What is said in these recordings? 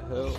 hell?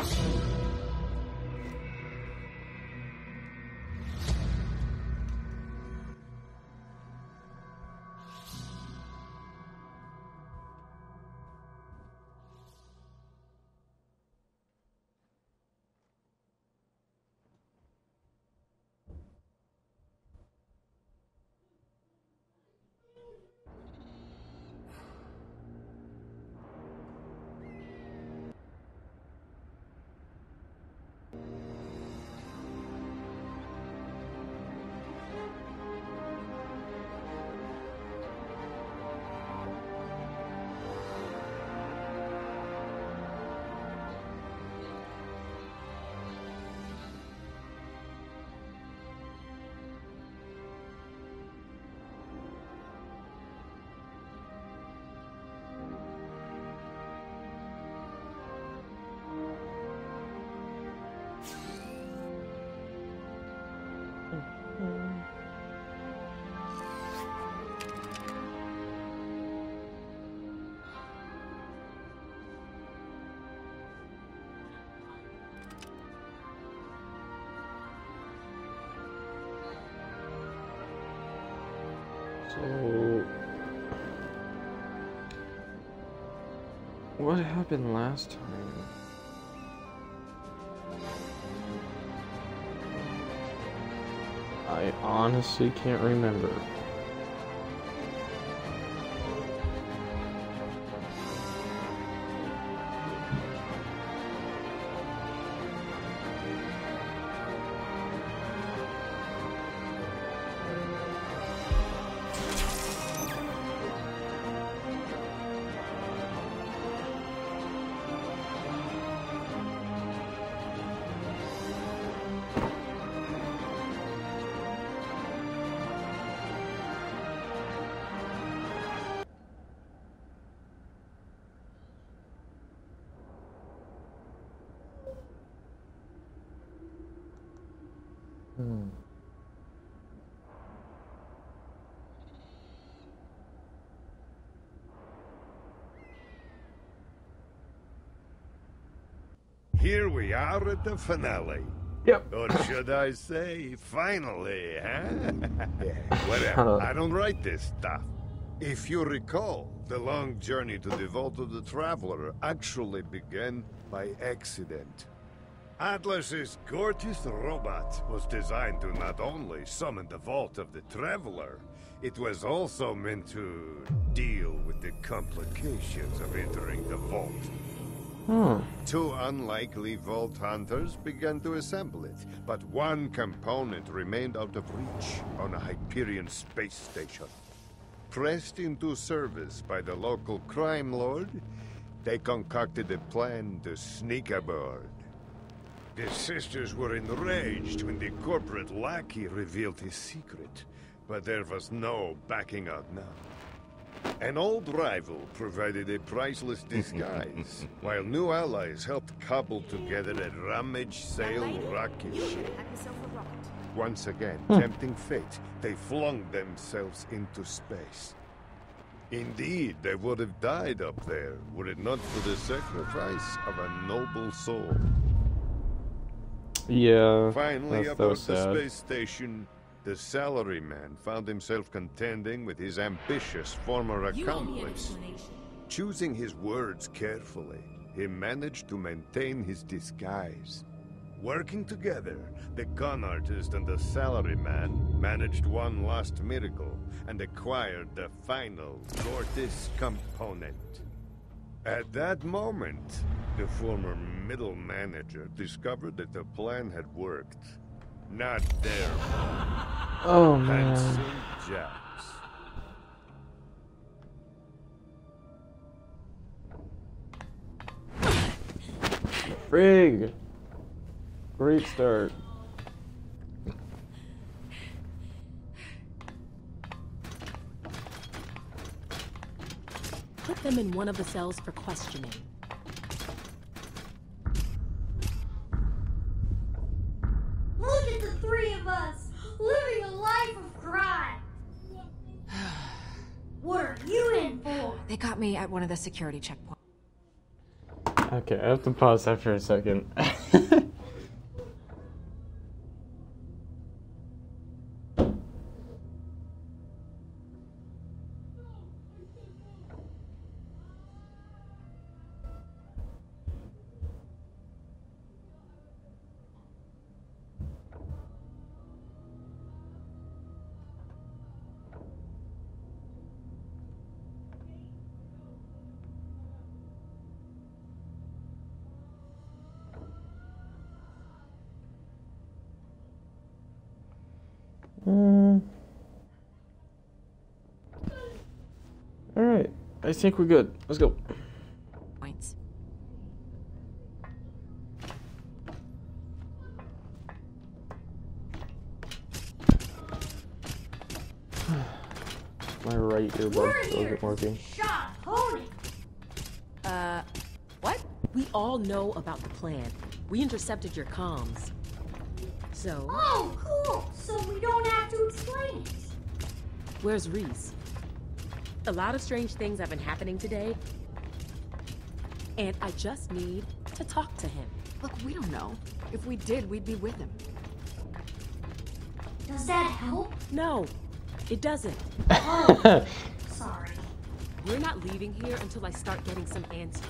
So, what happened last time? I honestly can't remember. Here we are at the finale. Yep. Or should I say, finally, huh? Whatever, I don't write this stuff. If you recall, the long journey to the Vault of the Traveler actually began by accident. Atlas's gorgeous robot was designed to not only summon the Vault of the Traveler, it was also meant to deal with the complications of entering the vault. Two unlikely Vault Hunters began to assemble it, but one component remained out of reach on a Hyperion space station. Pressed into service by the local crime lord, they concocted a plan to sneak aboard. The sisters were enraged when the corporate lackey revealed his secret, but there was no backing out now. An old rival provided a priceless disguise, while new allies helped cobble together a rummage-sale rocket ship. Once again, tempting fate, they flung themselves into space. Indeed, they would have died up there, were it not for the sacrifice of a noble soul. Yeah, Finally, that's aboard so the sad. space station, the salaryman found himself contending with his ambitious former accomplice. Choosing his words carefully, he managed to maintain his disguise. Working together, the con artist and the salaryman managed one last miracle and acquired the final Gortys component. At that moment, the former middle manager discovered that the plan had worked. Not their fault. Oh man. Handsome Japs. Frig! Great start. Put them in one of the cells for questioning. Look at the three of us, living a life of crime. What are you in for? They got me at one of the security checkpoints. Okay, I have to pause that for a second. Alright, I think we're good. Let's go. Points. My right earbud still isn't working. Shot pony. What? We all know about the plan. We intercepted your comms. So, Oh, cool. So we don't have to explain it. where's Reese? A lot of strange things have been happening today. And I just need to talk to him. Look, we don't know. If we did, we'd be with him. Does that help? No, it doesn't. Oh, sorry. We're not leaving here until I start getting some answers.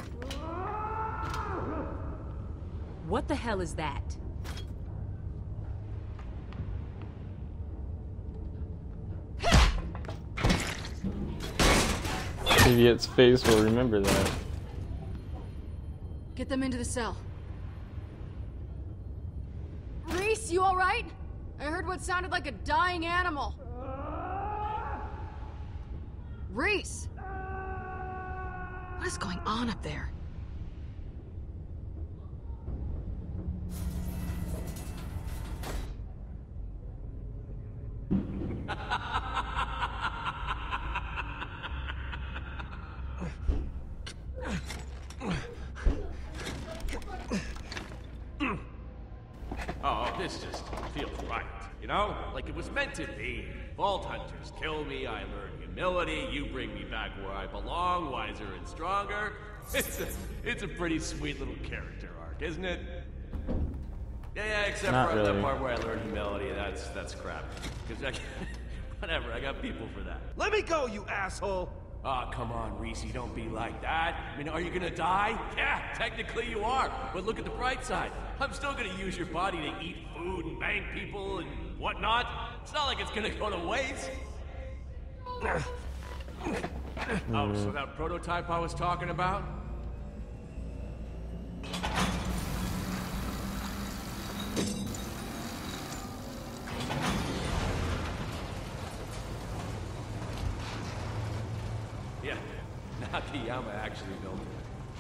What the hell is that? Idiot's face will remember that. Get them into the cell. Reese, you alright? I heard what sounded like a dying animal. Reese! What is going on up there? Oh, this just feels right, you know? Like it was meant to be. Vault Hunters kill me, I learn humility, you bring me back where I belong, wiser and stronger. It's a pretty sweet little character arc, isn't it? Yeah, except Not for really. that part where I learn humility, that's crap. Because whatever, I got people for that. Let me go, you asshole! Ah, come on, Reese, don't be like that. I mean, are you gonna die? Yeah, technically you are. But look at the bright side. I'm still gonna use your body to eat food and bang people and whatnot. It's not like it's gonna go to waste. Oh, so that prototype I was talking about? Yeah, Nakayama actually built it.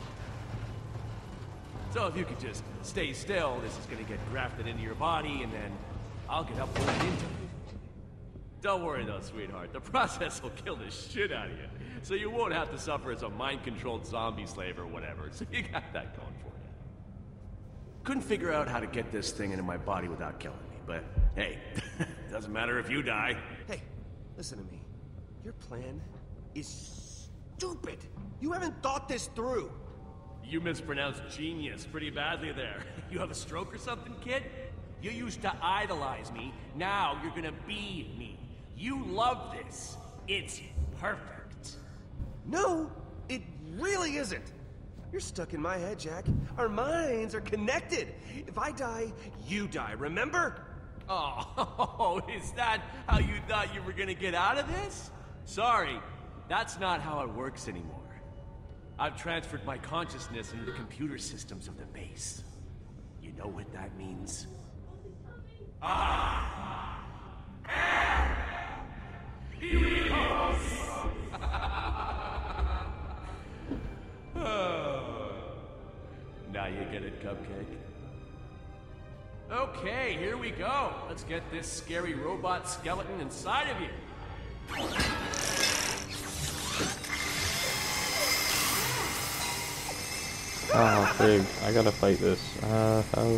So if you could just stay still, this is gonna get grafted into your body, and then I'll get uploaded into it. Don't worry though, sweetheart. The process will kill the shit out of you. So you won't have to suffer as a mind-controlled zombie slave or whatever. So you got that going for you. Couldn't figure out how to get this thing into my body without killing me, but hey, doesn't matter if you die. Hey, listen to me. Your plan is stupid. You haven't thought this through. You mispronounced genius pretty badly there. You have a stroke or something, kid? You used to idolize me, now you're gonna be me. You love this. It's perfect. No, it really isn't. You're stuck in my head, Jack. Our minds are connected. If I die, you die, remember? Oh, is that how you thought you were gonna get out of this? Sorry, that's not how it works anymore. I've transferred my consciousness into the computer systems of the base. You know what that means? Now you get it, Cupcake. Okay, here we go. Let's get this scary robot skeleton inside of you. Oh, frig. I gotta fight this. How?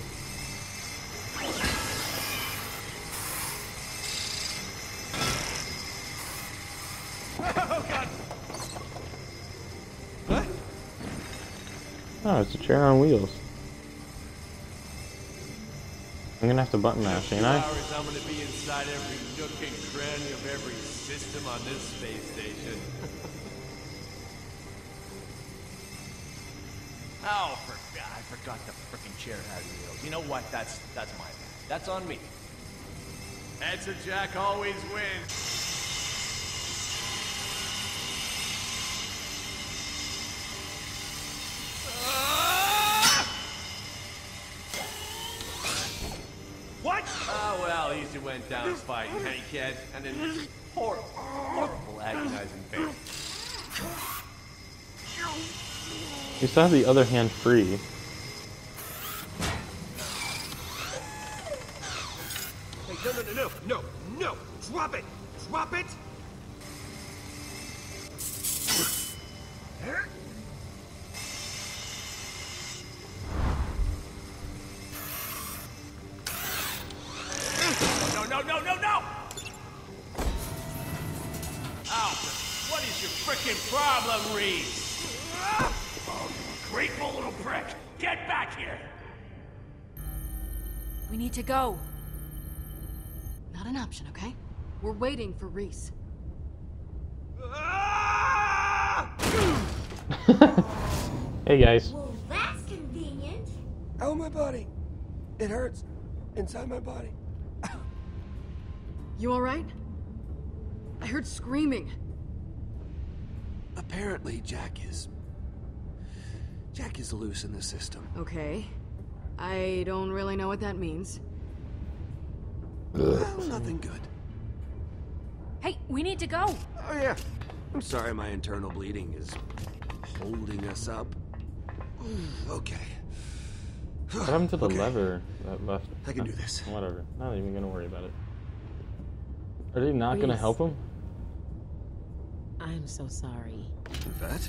Oh, God. What? Oh, it's a chair on wheels. I'm gonna have to button mash, ain't I? Hours, I'm gonna be inside every nook and cranny of every system on this space station. Oh, I forgot the frickin' chair had wheels. You know what? That's my bad. That's on me. Answer Jack always wins. What? Oh, well, at least it went down fighting, hey, kid? And then horrible, agonizing pain. You still have the other hand free. Hey, no! Drop it! Drop it! No! Ow! What is your frickin' problem, Reese? Oh, you grateful little prick! Get back here! We need to go. Not an option, okay? We're waiting for Reese. Hey guys. Well, that's convenient. Oh, my body. It hurts. Inside my body. You alright? I heard screaming. Apparently, Jack is loose in the system. Okay. I don't really know what that means. Well, nothing good. Hey, we need to go. Oh, yeah. I'm sorry my internal bleeding is holding us up. Okay. What happened to the Okay. lever that left? I can do this. Whatever. Not even gonna worry about it. Are they not gonna Reese. help him? I'm so sorry. Yvette?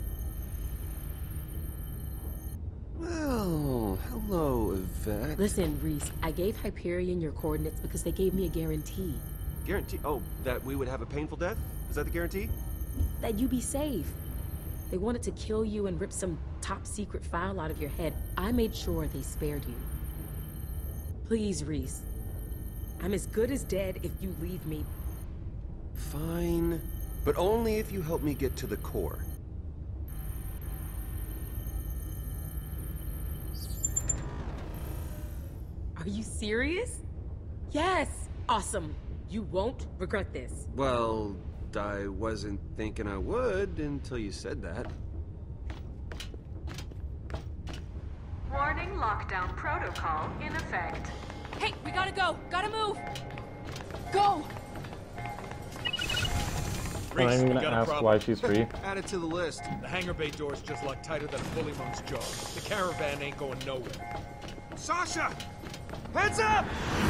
Well, hello, Yvette. Listen, Reese, I gave Hyperion your coordinates because they gave me a guarantee Guarantee? Oh, that we would have a painful death? Is that the guarantee? that you be safe. They wanted to kill you and rip some top secret file out of your head. I made sure they spared you. Please, Reese. I'm as good as dead if you leave me. Fine. But only if you help me get to the core. Are you serious? Yes! Awesome. You won't regret this. Well, I wasn't thinking I would until you said that. Warning, lockdown protocol in effect. Hey, we gotta go! Gotta move! Go! I'm not even gonna ask why she's free. Add it to the list. The hangar bay door's just locked tighter than a bully monk's jaw. The caravan ain't going nowhere. Sasha! Heads up!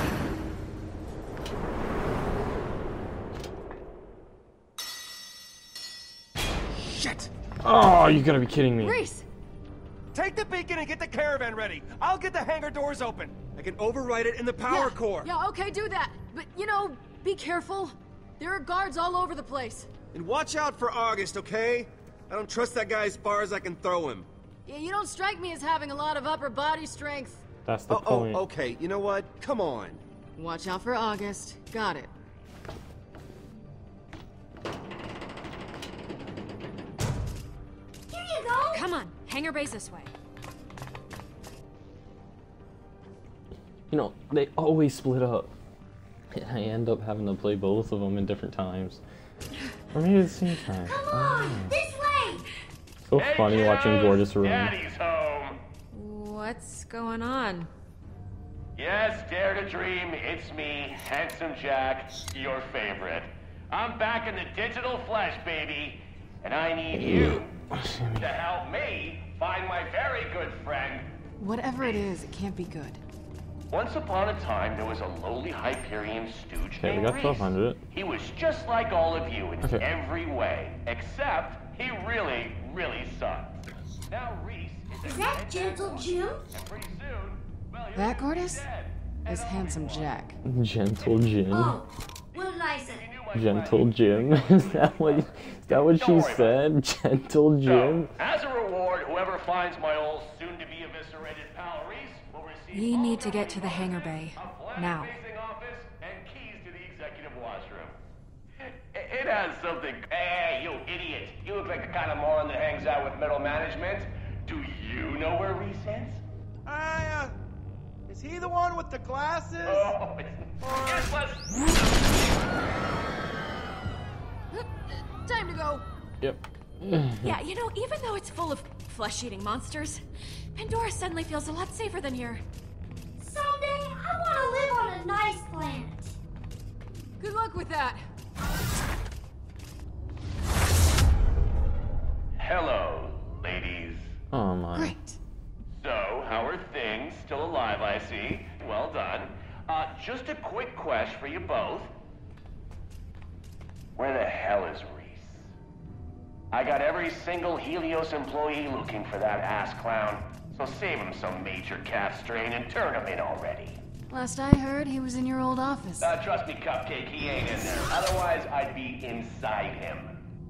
Shit! Oh, you gotta be kidding me. Reese! Take the beacon and get the caravan ready. I'll get the hangar doors open. I can override it in the power core. Yeah, okay, do that. But, you know, be careful. There are guards all over the place. And watch out for August, okay? I don't trust that guy as far as I can throw him. Yeah, you don't strike me as having a lot of upper body strength. That's the point. Okay. You know what? Come on. Watch out for August. Got it. Here you go. Come on, hangar base this way. You know, they always split up. And I end up having to play both of them in different times. Or maybe at the same time. Come on, this way. So funny watching Gorgeous run. Daddy's home. What's going on? Yes, dare to dream. It's me, Handsome Jack, your favorite. I'm back in the digital flesh, baby. And I need you to help me find my very good friend. Whatever it is, it can't be good. Once upon a time, there was a lowly Hyperion stooge Okay, we named got Reese. 1200. He was just like all of you in Okay. every way, except he really, really sucked. Now Reese is Is that Gentle Jim? and pretty soon, well, he'll That be Gorgeous dead. is Handsome Jack. Gentle Jim. Oh, what did I say? Gentle Jim. Is that what she said? Gentle Jim? So, as a reward, whoever whoever finds my old soon-to-be eviscerated pal Reese will receive. We need to get to the hangar bay now. Office and keys to the executive washroom. It has something. Hey, you idiot! You look like the kind of moron that hangs out with middle management. Do you know where Reese is? Is he the one with the glasses? Oh, yes, Time to go. Yep. Yeah, you know, even though it's full of flesh-eating monsters, Pandora suddenly feels a lot safer than here. Someday, I want to live on a nice planet. Good luck with that. Hello, ladies. Oh my. Great. So, how are things? Still alive, I see. Well done. Just a quick question for you both. Where the hell is Reese? I got every single Helios employee looking for that ass clown. So save him some major calf strain and turn him in already. Last I heard, he was in your old office. Trust me, Cupcake, he ain't in there. Otherwise, I'd be inside him.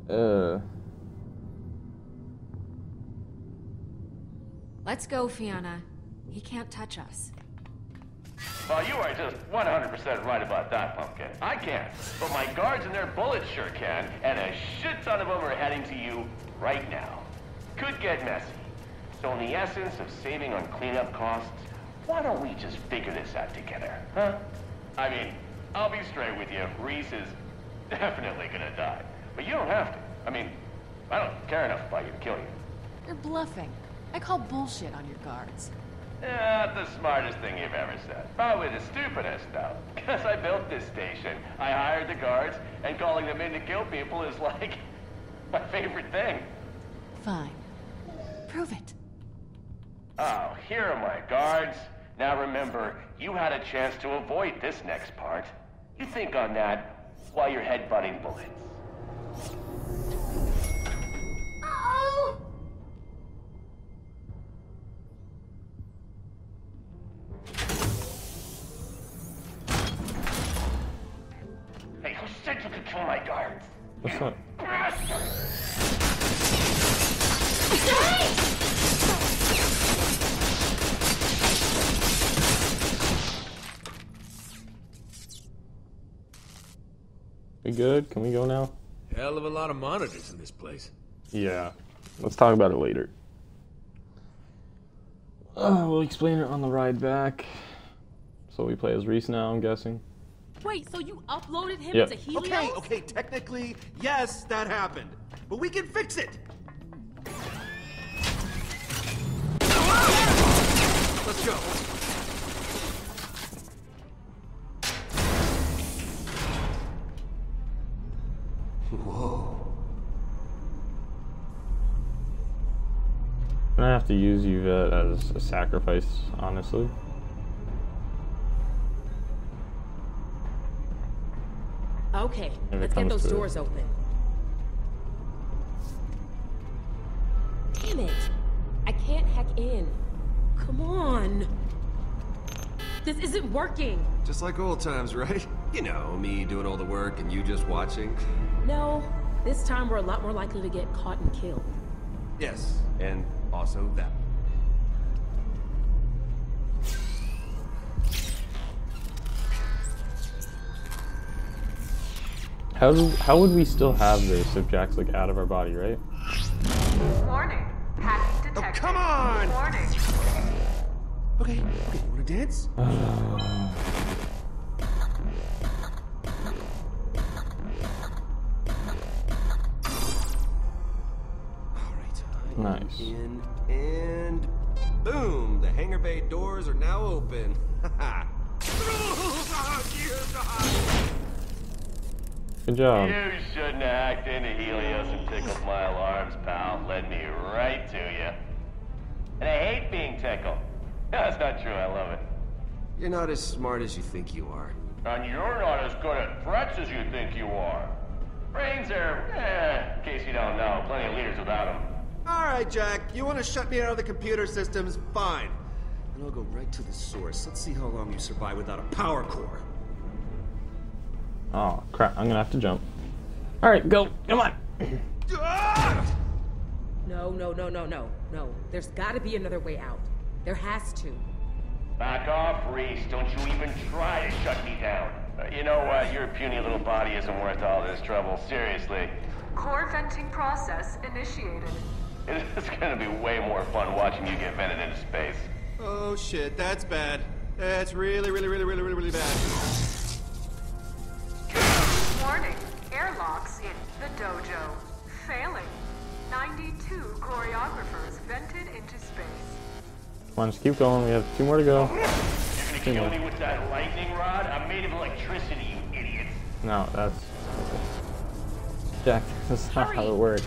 Let's go, Fiona. He can't touch us. Well, you are just 100% right about that, Pumpkin. I can't, but my guards and their bullets sure can, and a shit ton of them are heading to you right now. Could get messy. So in the essence of saving on cleanup costs, why don't we just figure this out together, huh? I mean, I'll be straight with you. Reese is definitely gonna die. But you don't have to. I mean, I don't care enough about you to kill you. You're bluffing. I call bullshit on your guards. Not the smartest thing you've ever said. Probably the stupidest, though. Because I built this station. I hired the guards, and calling them in to kill people is like my favorite thing. Fine. Prove it. Oh, here are my guards. Now remember, you had a chance to avoid this next part. You think on that while you're headbutting bullets. Uh-oh! Hey, who said you could kill my guards? What's up? We good? Can we go now? Hell of a lot of monitors in this place. Yeah. Let's talk about it later. We'll explain it on the ride back. So we play as Reese now, I'm guessing. Wait, so you uploaded him Yep. to Helios? Okay, technically, yes, that happened. But we can fix it! Let's go. Whoa. I'm gonna have to use Yvette as a sacrifice, honestly. Okay, If it let's get comes those to it. doors open. Damn it! I can't hack in. Come on! This isn't working! Just like old times, right? You know, me doing all the work and you just watching. No, this time we're a lot more likely to get caught and killed. Yes, and also that. How would we still have this if Jack's like out of our body, right? Warning. Hacking detected. Oh, come on! Warning. Okay, wanna dance? Alright, Nice. in, and boom! The hangar bay doors are now open. Good job. You shouldn't have hacked into Helios and tickled my alarms, pal. Led me right to you. And I hate being tickled. That's not true, I love it. You're not as smart as you think you are. And you're not as good at threats as you think you are. Brains are, in case you don't know, plenty of leaders without them. Alright, Jack, you want to shut me out of the computer systems? Fine. And I'll go right to the source. Let's see how long you survive without a power core. Oh crap! I'm gonna have to jump. All right, go. Come on. No. There's gotta be another way out. There has to. Back off, Reese. Don't you even try to shut me down. You know what? Your puny little body isn't worth all this trouble. Seriously. Core venting process initiated. It's gonna be way more fun watching you get vented into space. Oh shit, that's bad. That's really bad. Warning. Airlocks in the dojo. Failing. 92 choreographers vented into space. Come on, just keep going. We have 2 more to go. You're gonna kill me with that lightning rod? I'm made of electricity, you idiot. No, that's... Jack, that's not how it works.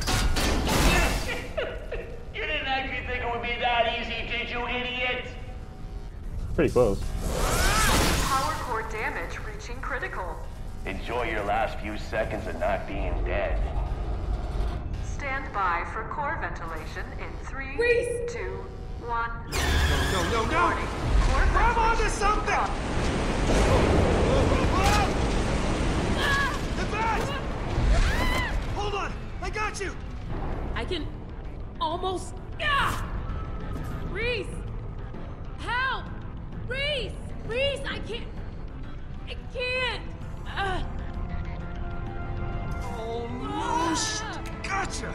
You didn't actually think it would be that easy, did you, idiot? Pretty close. Power core damage reaching critical. Enjoy your last few seconds of not being dead. Stand by for core ventilation in 3, Reese! 2, 1. No! Warning. Core Grab onto ventilation something! Yvette! Hold on! I got you! I can almost... Reese! Help! Reese! Reese, I can't... Oh no! Gotcha!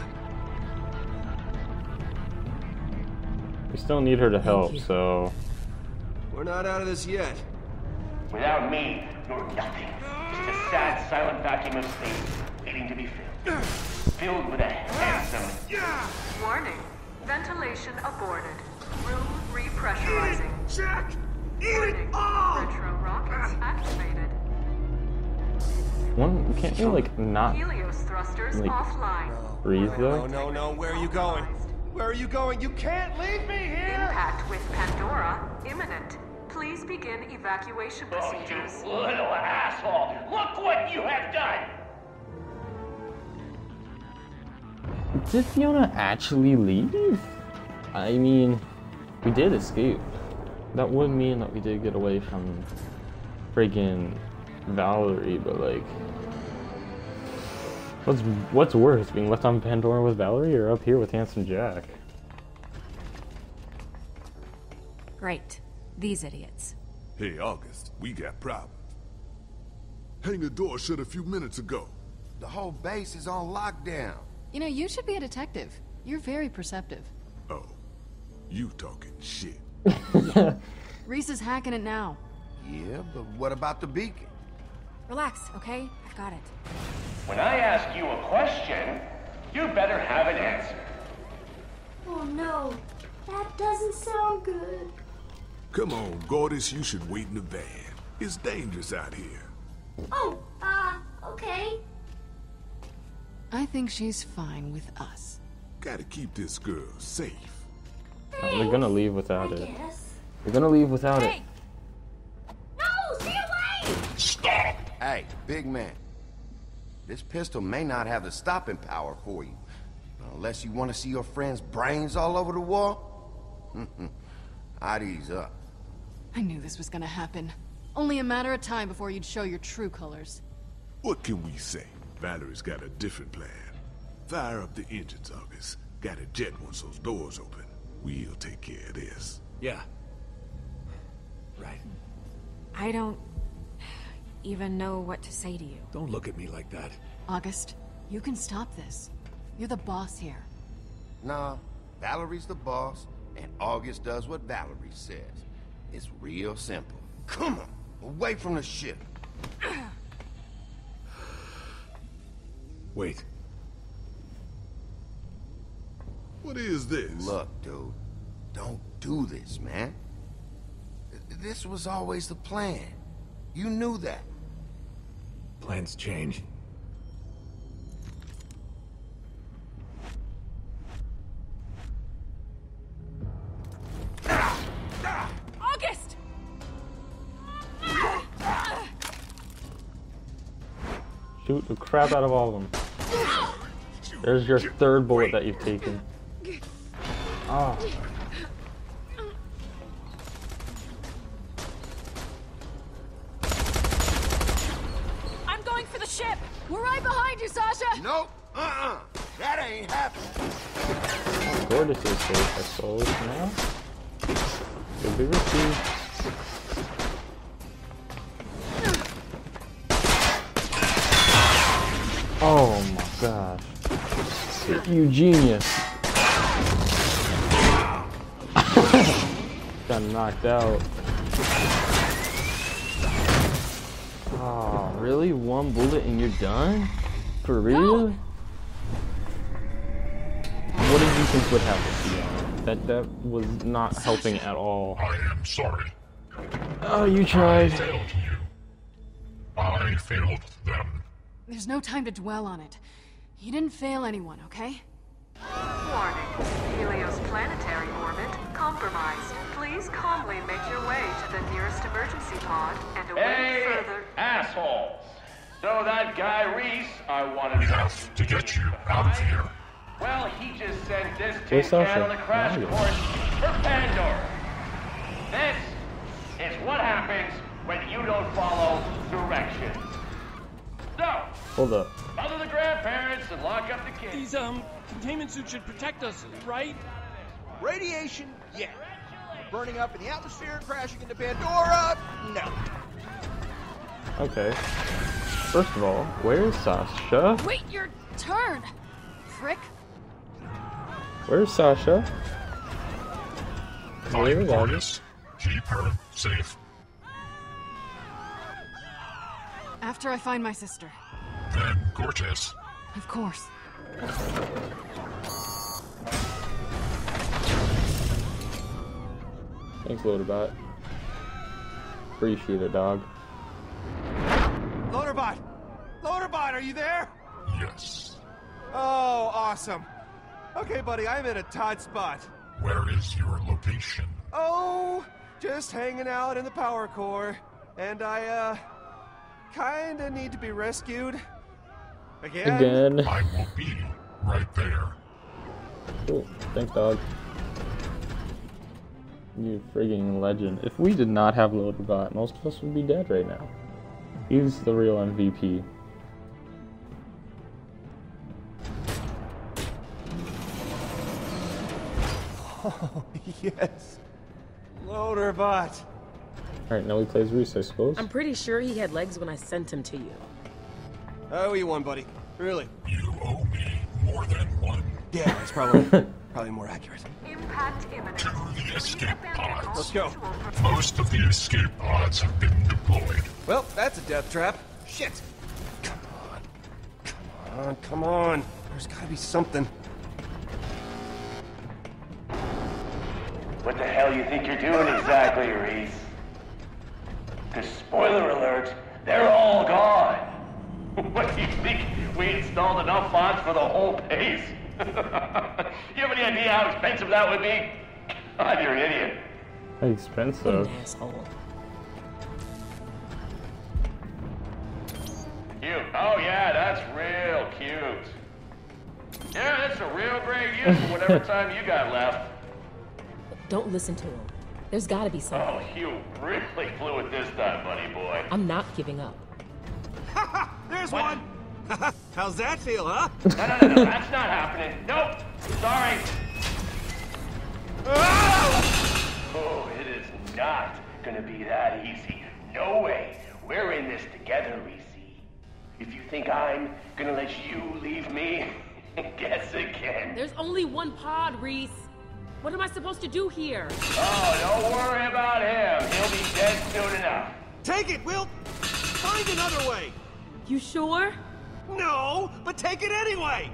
We still need her to help, so... We're not out of this yet. Without me, you're nothing. Just a sad, silent vacuum of space, waiting to be filled. Filled with a handsome... Warning. Ventilation aborted. Room repressurizing. Jack! Eat it Warning. all! Retro rockets activated. One, can't you, like, not Helios thrusters like, offline. breathe, though? No. Where are you going? Where are you going? You can't leave me here! Impact with Pandora imminent. Please begin evacuation procedures. Oh, you little asshole! Look what you have done! Did Fiona actually leave? I mean, we did escape. That would mean that we did get away from freaking Valerie, but like, what's worse, being left on Pandora with Valerie or up here with Handsome Jack? Great. These idiots. Hey, August, we got problems. Hangar door shut a few minutes ago. The whole base is on lockdown. You know, you should be a detective. You're very perceptive. Oh, you talking shit. Reese is hacking it now. Yeah, but what about the beacon? Relax, okay? I've got it. When I ask you a question, you better have an answer. Oh no, that doesn't sound good. Come on, Gortys, you should wait in the van. It's dangerous out here. Oh, okay. I think she's fine with us. Gotta keep this girl safe. Oh, they're gonna leave without it. Guess. They're gonna leave without it. No, stay away! Hey, big man. This pistol may not have the stopping power for you. Unless you want to see your friend's brains all over the wall? I'd ease up. I knew this was gonna happen. Only a matter of time before you'd show your true colors. What can we say? Valerie's got a different plan. Fire up the engines, August. Gotta jet once those doors open. We'll take care of this. Yeah. Right. I don't even know what to say to you. Don't look at me like that. August, you can stop this. You're the boss here. Nah, Valerie's the boss, and August does what Valerie says. It's real simple. Come on, away from the ship. Wait. What is this? Look, dude, don't do this, man. This was always the plan. You knew that. Plans change. August! Shoot the crap out of all of them. There's your third bullet that you've taken. Oh. I'm going for the ship! We're right behind you, Sasha! Nope, that ain't happening. Gortys is safe, I suppose, now. Could be risky. Oh my gosh. You genius. Got knocked out. Oh, really? One bullet and you're done? For real? What did you think would happen to you? That was not helping at all. I am sorry. Oh, you tried. I failed you. I failed them. There's no time to dwell on it. You didn't fail anyone, okay? Warning. Helios planetary orbit compromised. Please calmly make your way to the nearest emergency pod and await further... assholes! So that guy Reese, I wanted We have to get you out of here. Well, he just sent this tin can on a crash course for Pandora. This is what happens when you don't follow directions. So, hold up. Mother the grandparents and lock up the kids. These, containment suits should protect us, right? Radiation, yeah. Burning up in the atmosphere, crashing into Pandora, no. Okay. First of all, where's Sasha? Wait your turn, prick. Where's Sasha? Find Gortys. Keep her safe. After I find my sister. Then Gortys. Of course. Thanks, Loaderbot. Appreciate it, dog. Loaderbot! Loaderbot, are you there? Yes. Oh, awesome. Okay, buddy, I'm in a tight spot. Where is your location? Oh, just hanging out in the power core. And I, kinda need to be rescued. Again? I will be right there. Cool. Thanks, dog. You frigging legend. If we did not have Loaderbot, most of us would be dead right now. He's the real MVP. Oh, yes. Loaderbot. Alright, now he plays Reese, I suppose. I'm pretty sure he had legs when I sent him to you. I owe you one, buddy. Really. You owe me more than one. Yeah, it's probably more accurate. Impact imminent. To the escape pods. Let's go. Most of the escape pods have been deployed. Well, that's a death trap. Shit. Come on. Come on. There's gotta be something. What the hell you think you're doing exactly, Reese? Because spoiler alert, they're all gone. What do you think? We installed enough pods for the whole base? You have any idea how expensive that would be? God, you're an idiot. Expensive. Asshole. Cute. Oh yeah, that's real cute. Yeah, that's a real great use for whatever time you got left. Don't listen to him. There's gotta be something. Oh, you really blew it this time, buddy boy. I'm not giving up. There's one! How's that feel, huh? No, that's not happening. Nope. Sorry. Oh, it is not gonna be that easy. No way. We're in this together, Reese. If you think I'm gonna let you leave me, guess again. There's only one pod, Reese. What am I supposed to do here? Oh, don't worry about him. He'll be dead soon enough. Take it, Will. Find another way. You sure? No, but take it anyway.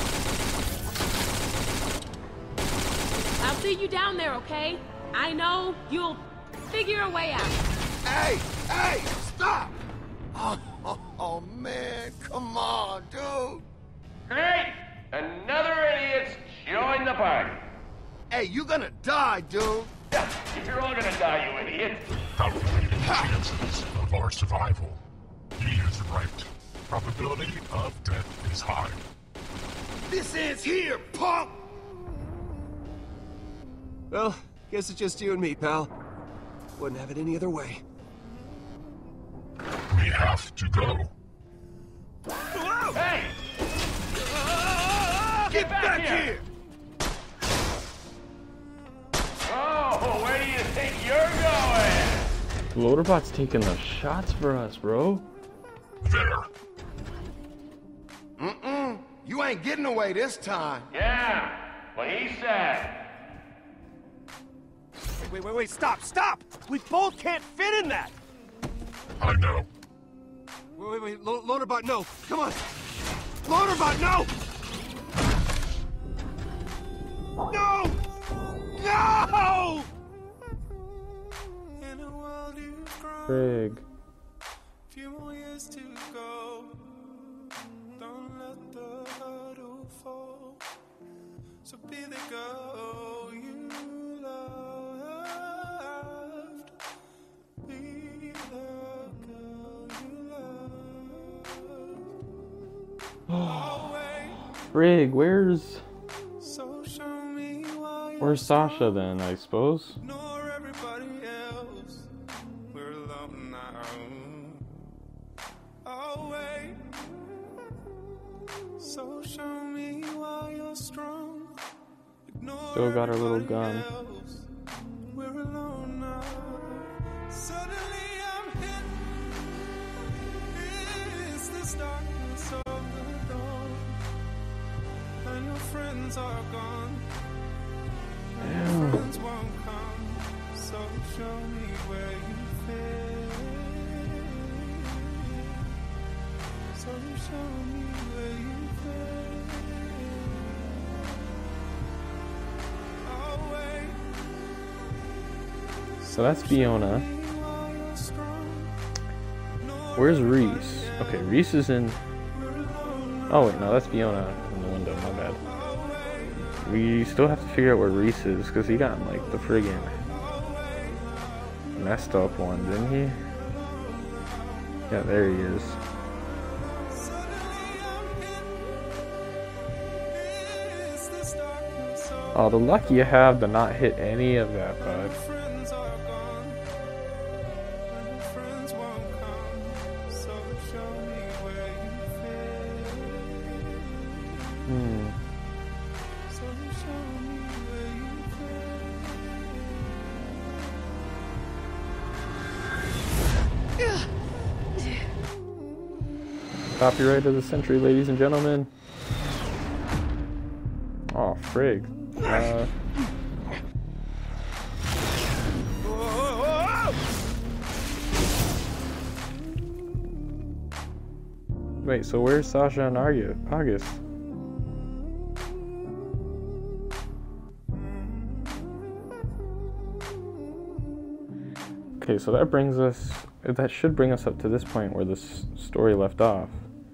I'll see you down there, okay? I know you'll figure a way out. Hey, stop! Oh, man, come on, dude. Great! Another idiot's joined the party. Hey, you gonna die, dude. You're all gonna die, you idiot. Calculated chances of our survival. He is right. Probability of death is high. This ends here, punk! Well, guess it's just you and me, pal. Wouldn't have it any other way. We have to go. Whoa! Hey! Get back here! The Loaderbot's taking the shots for us, bro. There. You ain't getting away this time. Yeah, what he said. Wait, stop! We both can't fit in that! I know. Wait, Loaderbot, no! Come on! Loaderbot, no! No! No! Frig. Few more years to go. Don't let the hurdle fall. So be the girl you loved. Be the girl you loved. Frig, where's So show me why where's Sasha then, I suppose? ignore everybody else. We're alone now. Oh wait. So show me why you're strong. Ignore Still got her little everybody gun. else. We're alone now. Suddenly I'm hit. It's this darkness of the dawn. And your friends are gone. And your friends won't come. So show me where you fit. So show me where you fit. Oh wait. So that's Fiona. Where's Reese? Okay, Reese is in. Oh wait, no, that's Fiona in the window. My bad. We still have to figure out where Reese is because he got like the friggin' messed up one, didn't he? Yeah, there he is. Oh, the luck you have to not hit any of that, bud. Copyright of the century, ladies and gentlemen. Oh, frig. Wait, so where's Sasha and August? Okay, so that should bring us up to this point where this story left off.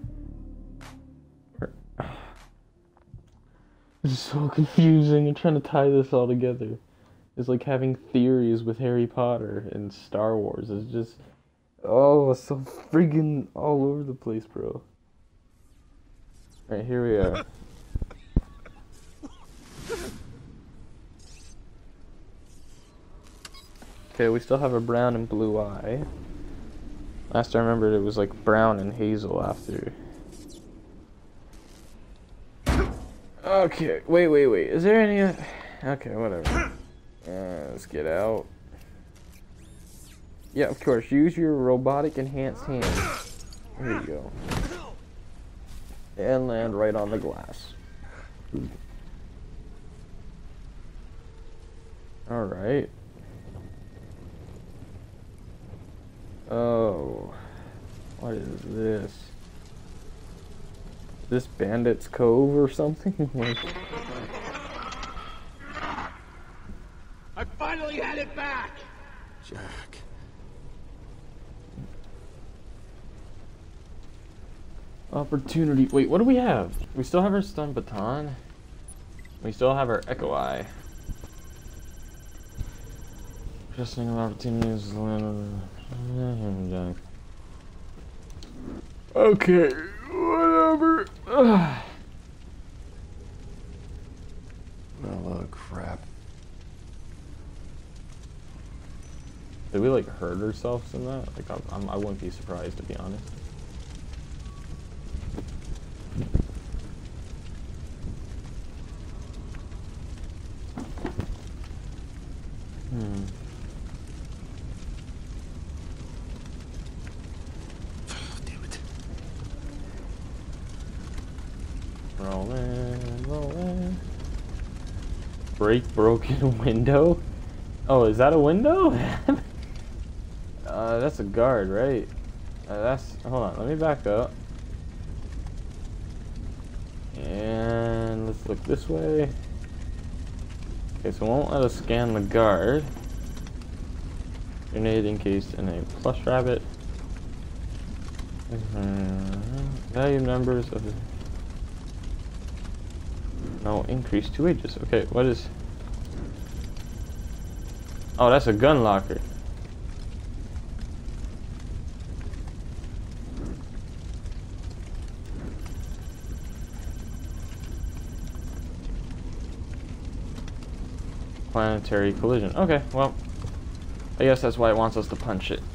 It's so confusing. I'm trying to tie this all together. It's like having theories with Harry Potter and Star Wars. It's just, oh, it's so friggin' all over the place, bro. Alright, here we are. Okay, we still have a brown and blue eye. Last I remembered it was like brown and hazel after. Okay, wait. Is there any... Okay, whatever. Let's get out. Yeah, of course. Use your robotic enhanced hands. There you go. And land right on the glass. Alright. Oh. What is this? This Bandit's Cove or something? I finally had it back! Jack. Opportunity. Wait, what do we have? We still have our stun baton. We still have our Echo Eye. Adjusting of opportunities. Okay, whatever. Oh, crap. Did we like hurt ourselves in that? Like, I wouldn't be surprised, to be honest. Rolling, rolling. Break broken window? Oh, is that a window? That's a guard, right? Hold on, let me back up. And let's look this way. Okay, so it won't let us scan the guard. Grenade encased in a plush rabbit. Value numbers of the... No, increase 2 ages. Okay, what is... Oh, that's a gun locker. Planetary collision. Okay, well, I guess that's why it wants us to punch it.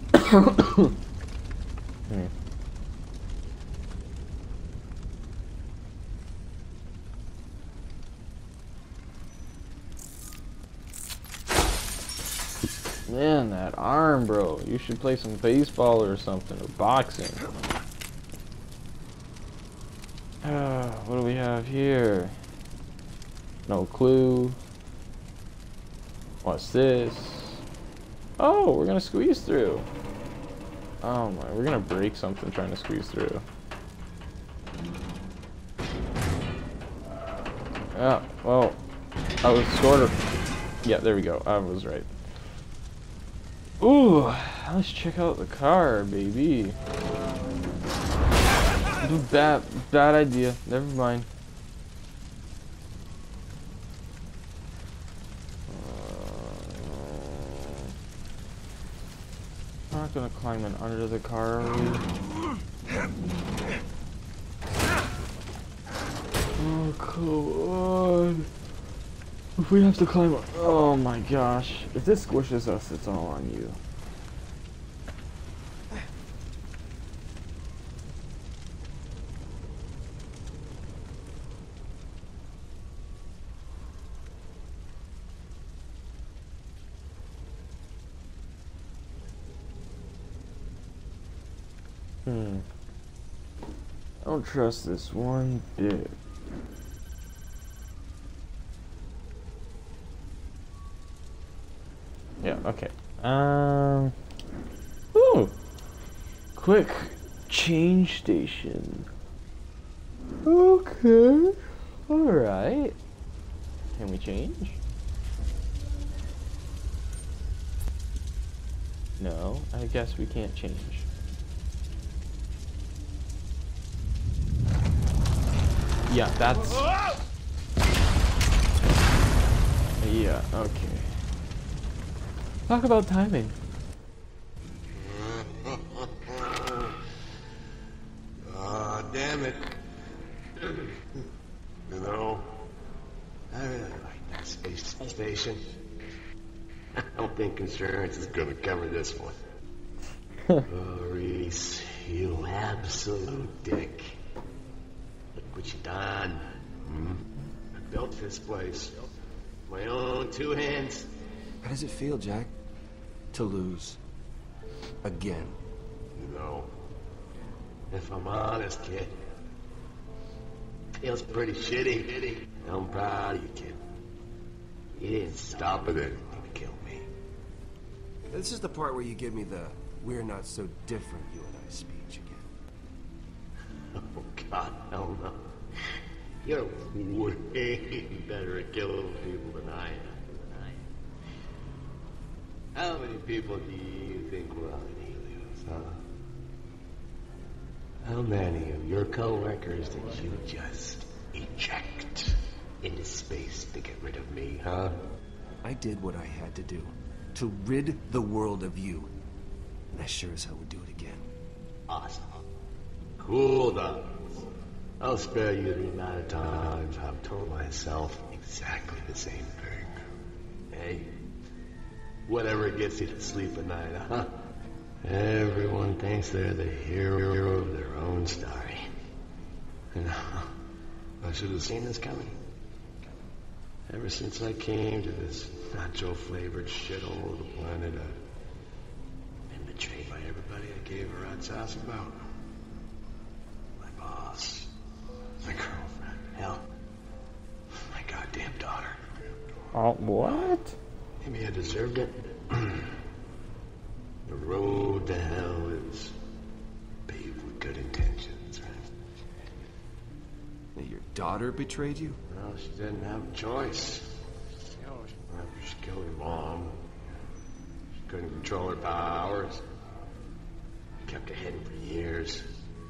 Man, that arm, bro. You should play some baseball or something, or boxing. What do we have here? No clue. What's this? Oh, we're gonna squeeze through. Oh my, we're gonna break something trying to squeeze through. Yeah, well, I was sort of... Yeah, there we go. I was right. Ooh, let's check out the car, baby. Bad idea. Never mind. I'm not gonna climb in under the car, are we? Oh, come on. If we have to climb up. Oh my gosh. If this squishes us, it's all on you. I don't trust this one bit. Yeah, okay. Ooh! Quick change station. Okay. Alright. Can we change? No, I guess we can't change. Yeah, that's... Yeah, okay. Talk about timing. Ah, damn it. You know, I really like that space station. I don't think insurance is gonna cover this one. Oh, Reese, you absolute dick. Look what you done. I built this place. My own 2 hands. How does it feel, Jack? To lose. Again. You know, if I'm honest, kid, feels pretty shitty. I'm proud of you, kid. You didn't stop at anything to kill me. This is the part where you give me the "we're not so different, you and I" speech again. Oh, God, hell no. You're way better at killing people than I am. How many people do you think were on Helios, huh? How many of your co-workers did you just eject into space to get rid of me, huh? I did what I had to do to rid the world of you. And I sure as hell would do it again. Awesome. Cool, though. I'll spare you the amount of times I've told myself exactly the same thing. Hey, whatever gets you to sleep at night, huh? Everyone thinks they're the hero of their own story. You know, I should have seen this coming. Ever since I came to this nacho-flavored shithole of the planet, I've been betrayed by everybody I gave a rat's ass about. My boss, my girlfriend, Oh, what? Maybe I deserved it. The road to hell is paved with good intentions, right? Your daughter betrayed you? Well, she didn't have a choice. She killed her mom. She couldn't control her powers. Kept her hidden for years.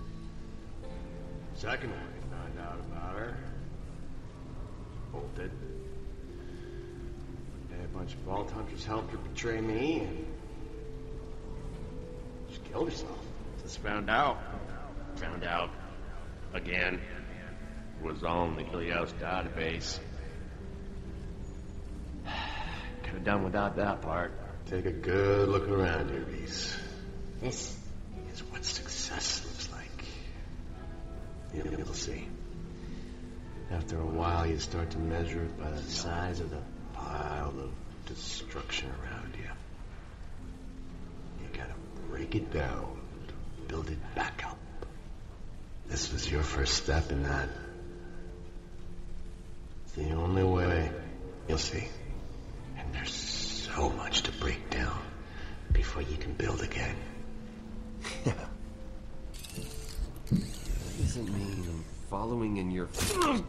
Second one I found out about her. Bolted. One day a bunch of vault hunters helped her betray me, and she killed herself. Just found out. Found out. Again. It was on the Helios database. Could have done without that part. Take a good look around here, Reese. This is what success looks like. You'll see. After a while, you start to measure it by the size of the pile of destruction around you. You gotta break it down, build it back up. This was your first step in that. It's the only way. You'll see. And there's so much to break down before you can build again. Doesn't mean I'm following in your... No!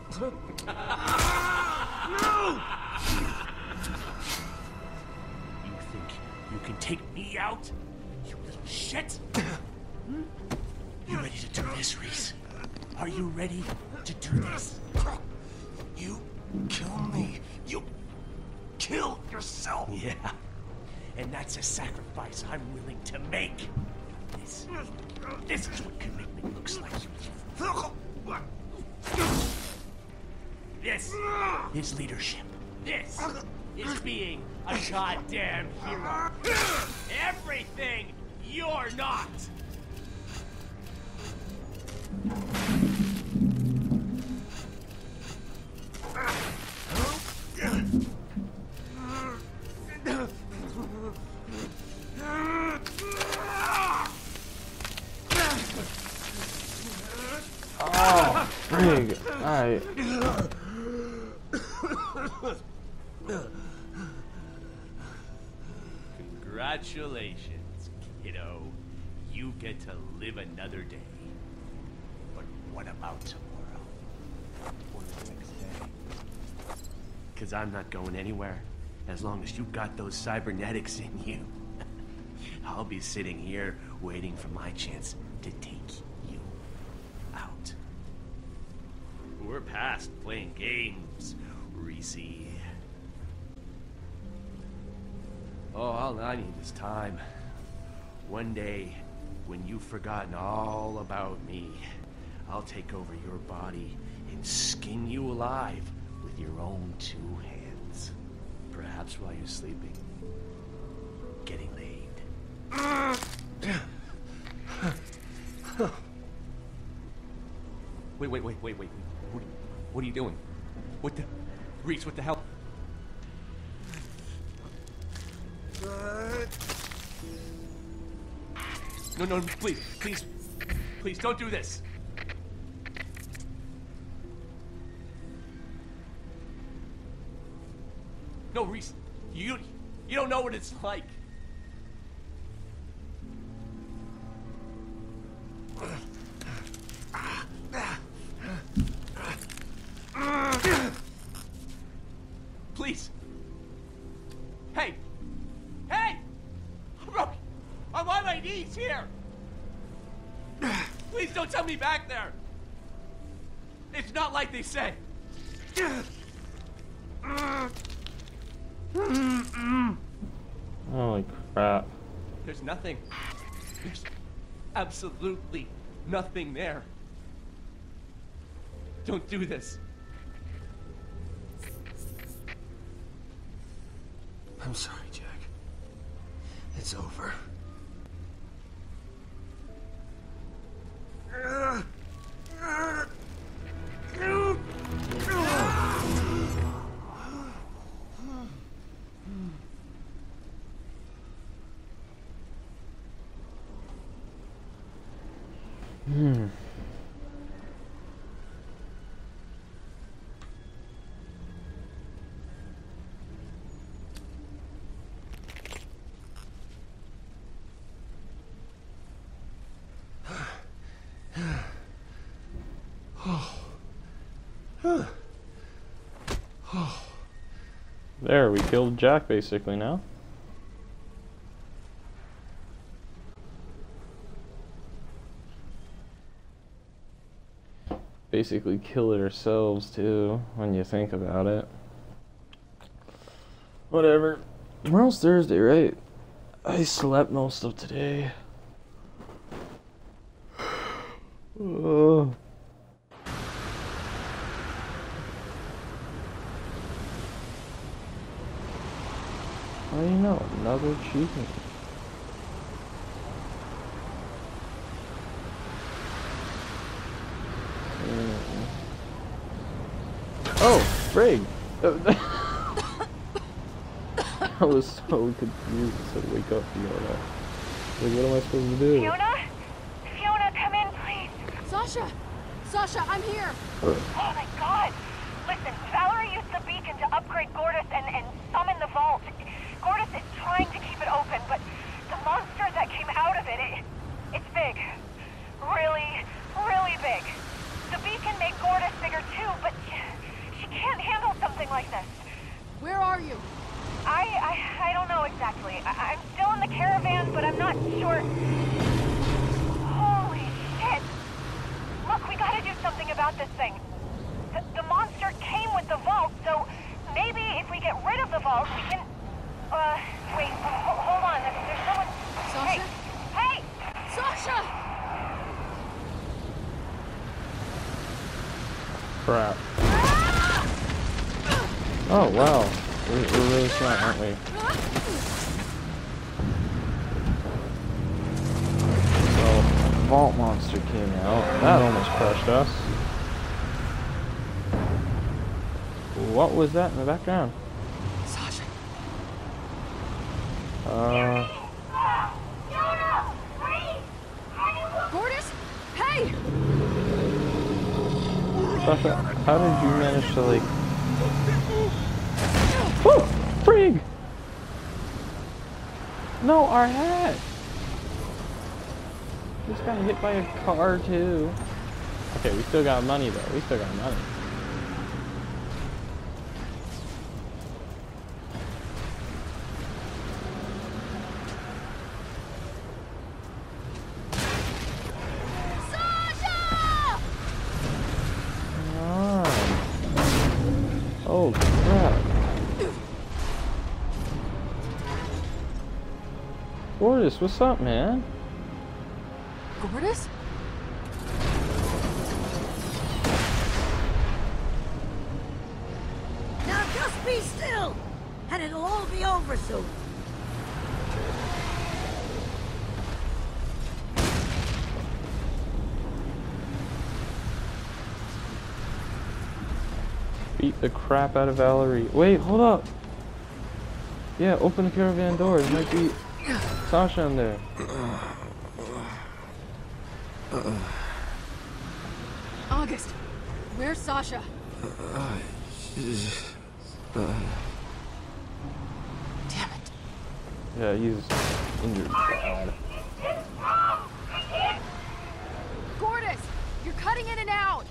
You think you can take me out? You little shit! You ready to do this, Reese? Are you ready to do this? You kill me. You kill yourself. Yeah. And that's a sacrifice I'm willing to make. This is what commitment looks like. This is leadership. This is being a goddamn hero. Everything you're not. Oh, frig. Alright. Congratulations, kiddo. You get to live another day. But what about tomorrow? Or the next day? Because I'm not going anywhere as long as you've got those cybernetics in you. I'll be sitting here waiting for my chance to take you out. We're past playing games, Reese. Oh, all I need is time. One day, when you've forgotten all about me, I'll take over your body and skin you alive with your own two hands. Perhaps while you're sleeping. Getting laid. Wait. What are you doing? What the... Reese, what the hell? No, please don't do this. No, Reese, you don't know what it's like. Please. Hey! I'm on my knees here! Please don't tell me back there! It's not like they say. Holy crap. There's nothing. There's absolutely nothing there. Don't do this. I'm sorry, Jack. It's over. There, we killed Jack basically now. Basically kill it ourselves too, when you think about it. Whatever. Tomorrow's Thursday, right? I slept most of today. Oh. How do you know? Another achievement. Oh, frig! I was so confused. I said, wake up, Fiona. Like, what am I supposed to do? Fiona? Fiona, come in, please. Sasha! Sasha, I'm here! Oh my god! Listen, Valerie used the beacon to upgrade Gortys and summon the vault. Gortys is trying to keep it open, but the monster that came out of it's big. Really, really big. The beacon made Gortys bigger too, but she can't handle something like this. Where are you? I don't know exactly. I'm still in the caravan, but I'm not sure. Holy shit! Look, we gotta do something about this thing. The monster came with the vault, so maybe if we get rid of the vault, we can... wait, hold on. There's someone... Sasha? Hey! Sasha! Crap. Oh, wow. We're really smart, aren't we? So, Vault Monster came out. That almost crushed us. What was that in the background? Sasha. Gortys? Hey! Sasha, how did you manage to, like... Woo! Frig! No, our hat! Just got hit by a car, too. Okay, we still got money, though. We still got money. Oh crap. Gortys, what's up, man? Gortys? Now just be still, and it'll all be over soon. Beat the crap out of Valerie. Wait, hold up. Yeah, open the caravan door. There might be Sasha in there. August, where's Sasha? Damn it. Yeah, he's injured bad. Gortys, you're cutting in and out.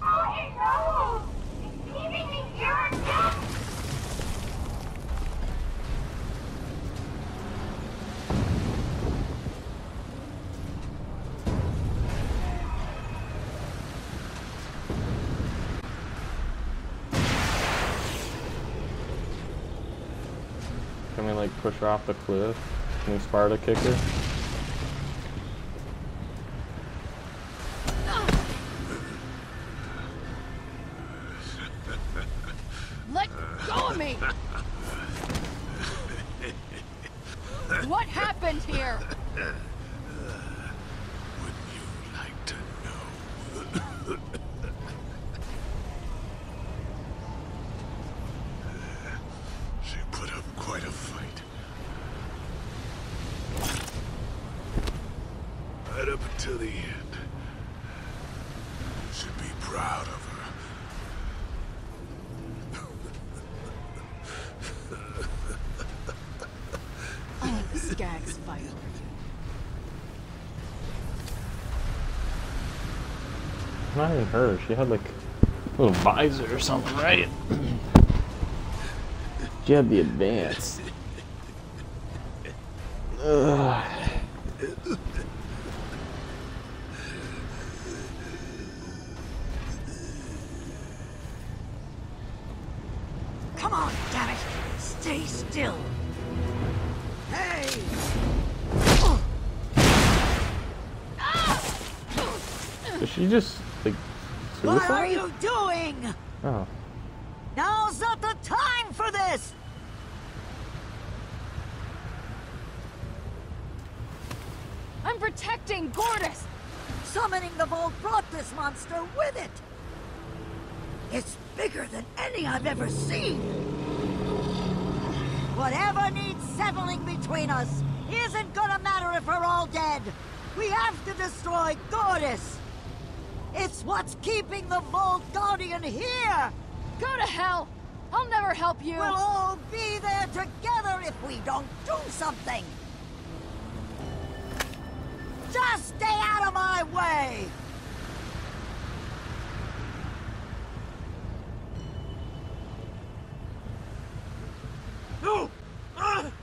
Can we like push her off the cliff? Can we Sparta kick her? Let go of me! What happened here? Would you like to know? She put up quite a fight. Right up until the end. You should be proud of her. Only the Skags fight over you. Not even her. She had like Little visor or something, right? You have the advance. Ugh. Come on, damn it! Stay still! Hey! Did she just, like, suicide? What are you doing? Oh. Now's not the time for this! I'm protecting Gortys! Summoning the Vault brought this monster with it! It's bigger than any I've ever seen! Whatever needs settling between us isn't gonna matter if we're all dead! We have to destroy Gortys! It's what's keeping the Vault Guardian here! Go to hell! I'll never help you! We'll all be there together if we don't do something! Just stay out of my way! No! No!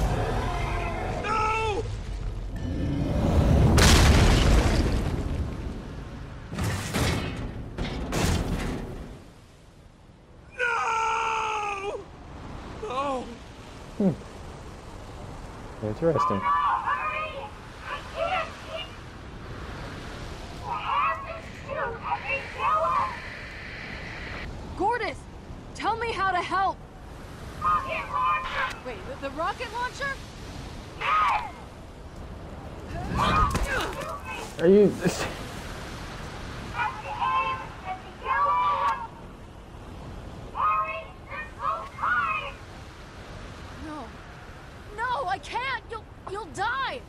No! No! Interesting. Gortys! Tell me how to help! Wait, the rocket launcher? Are you... No. No, I can't! You'll die!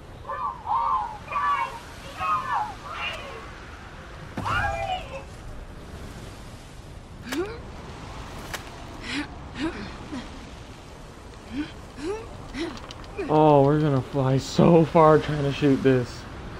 Oh, we're gonna fly so far trying to shoot this.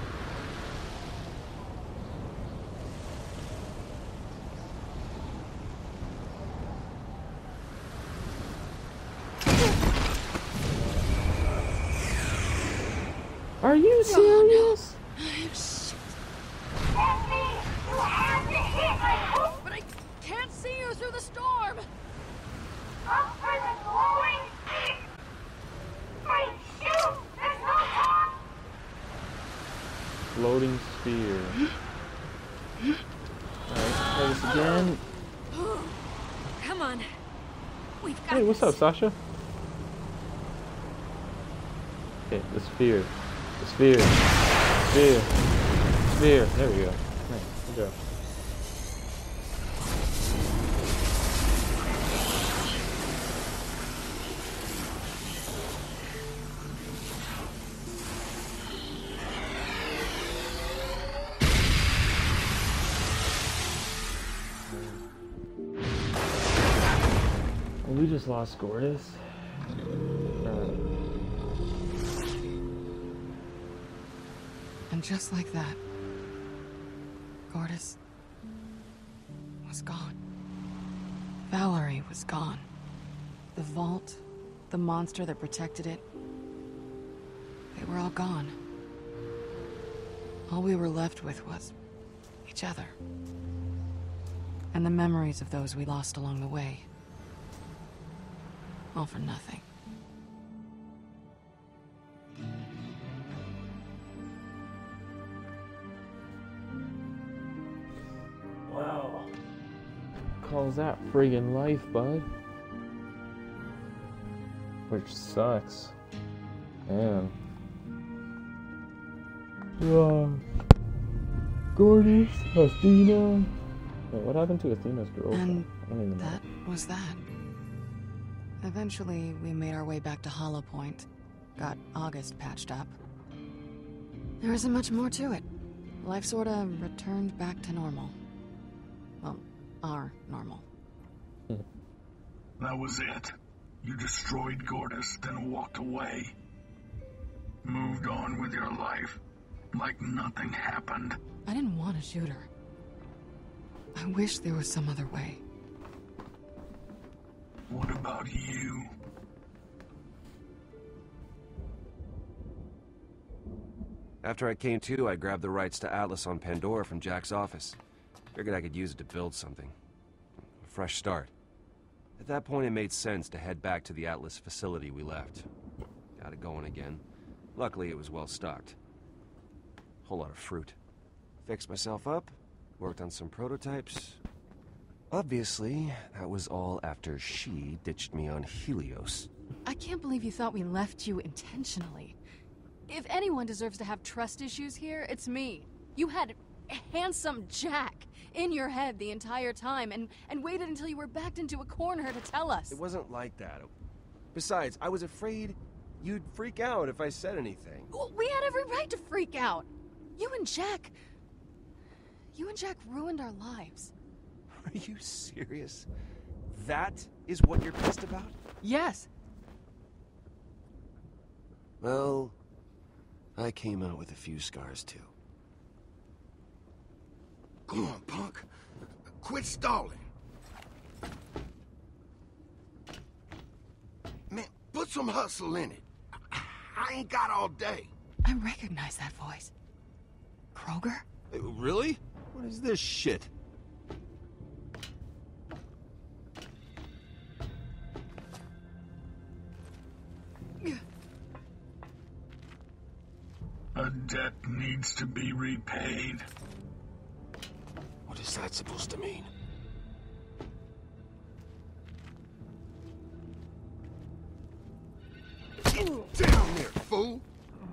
Are you serious? But I can't see you through the storm! Up for the glowing peak! Wait, shoot! There's no time! Floating sphere. Alright, try this again. Come on. We've got Hey, what's this. up, Sasha? Okay, the sphere. The sphere. Sphere. Sphere. There we go. Right, good job. We just lost Gortys. And just like that, Gortys was gone. Valerie was gone. The vault, the monster that protected it, they were all gone. All we were left with was each other. And the memories of those we lost along the way. All for nothing. Wow. Calls that friggin' life, bud. Which sucks. Man. Gortys, Athena. Wait, what happened to Athena's girlfriend? I don't even know. That was that. Eventually, we made our way back to Hollow Point. Got August patched up. There isn't much more to it. Life sorta returned back to normal. Well, our normal. That was it. You destroyed Gortys, then walked away. Moved on with your life. Like nothing happened. I didn't want to shoot her. I wish there was some other way. What about you? After I came to, I grabbed the rights to Atlas on Pandora from Jack's office. Figured I could use it to build something. A fresh start. At that point, it made sense to head back to the Atlas facility we left. Got it going again. Luckily, it was well stocked. Whole lot of fruit. Fixed myself up, worked on some prototypes. Obviously, that was all after she ditched me on Helios. I can't believe you thought we left you intentionally. If anyone deserves to have trust issues here, it's me. You had handsome Jack in your head the entire time and waited until you were backed into a corner to tell us. It wasn't like that. Besides, I was afraid you'd freak out if I said anything. Well, we had every right to freak out. You and Jack ruined our lives. Are you serious? That is what you're pissed about? Yes. Well, I came out with a few scars too. Come on, punk. Quit stalling. Man, put some hustle in it. I ain't got all day. I recognize that voice. Kroger? Really? What is this shit? A debt needs to be repaid. What is that supposed to mean? Get down there, fool!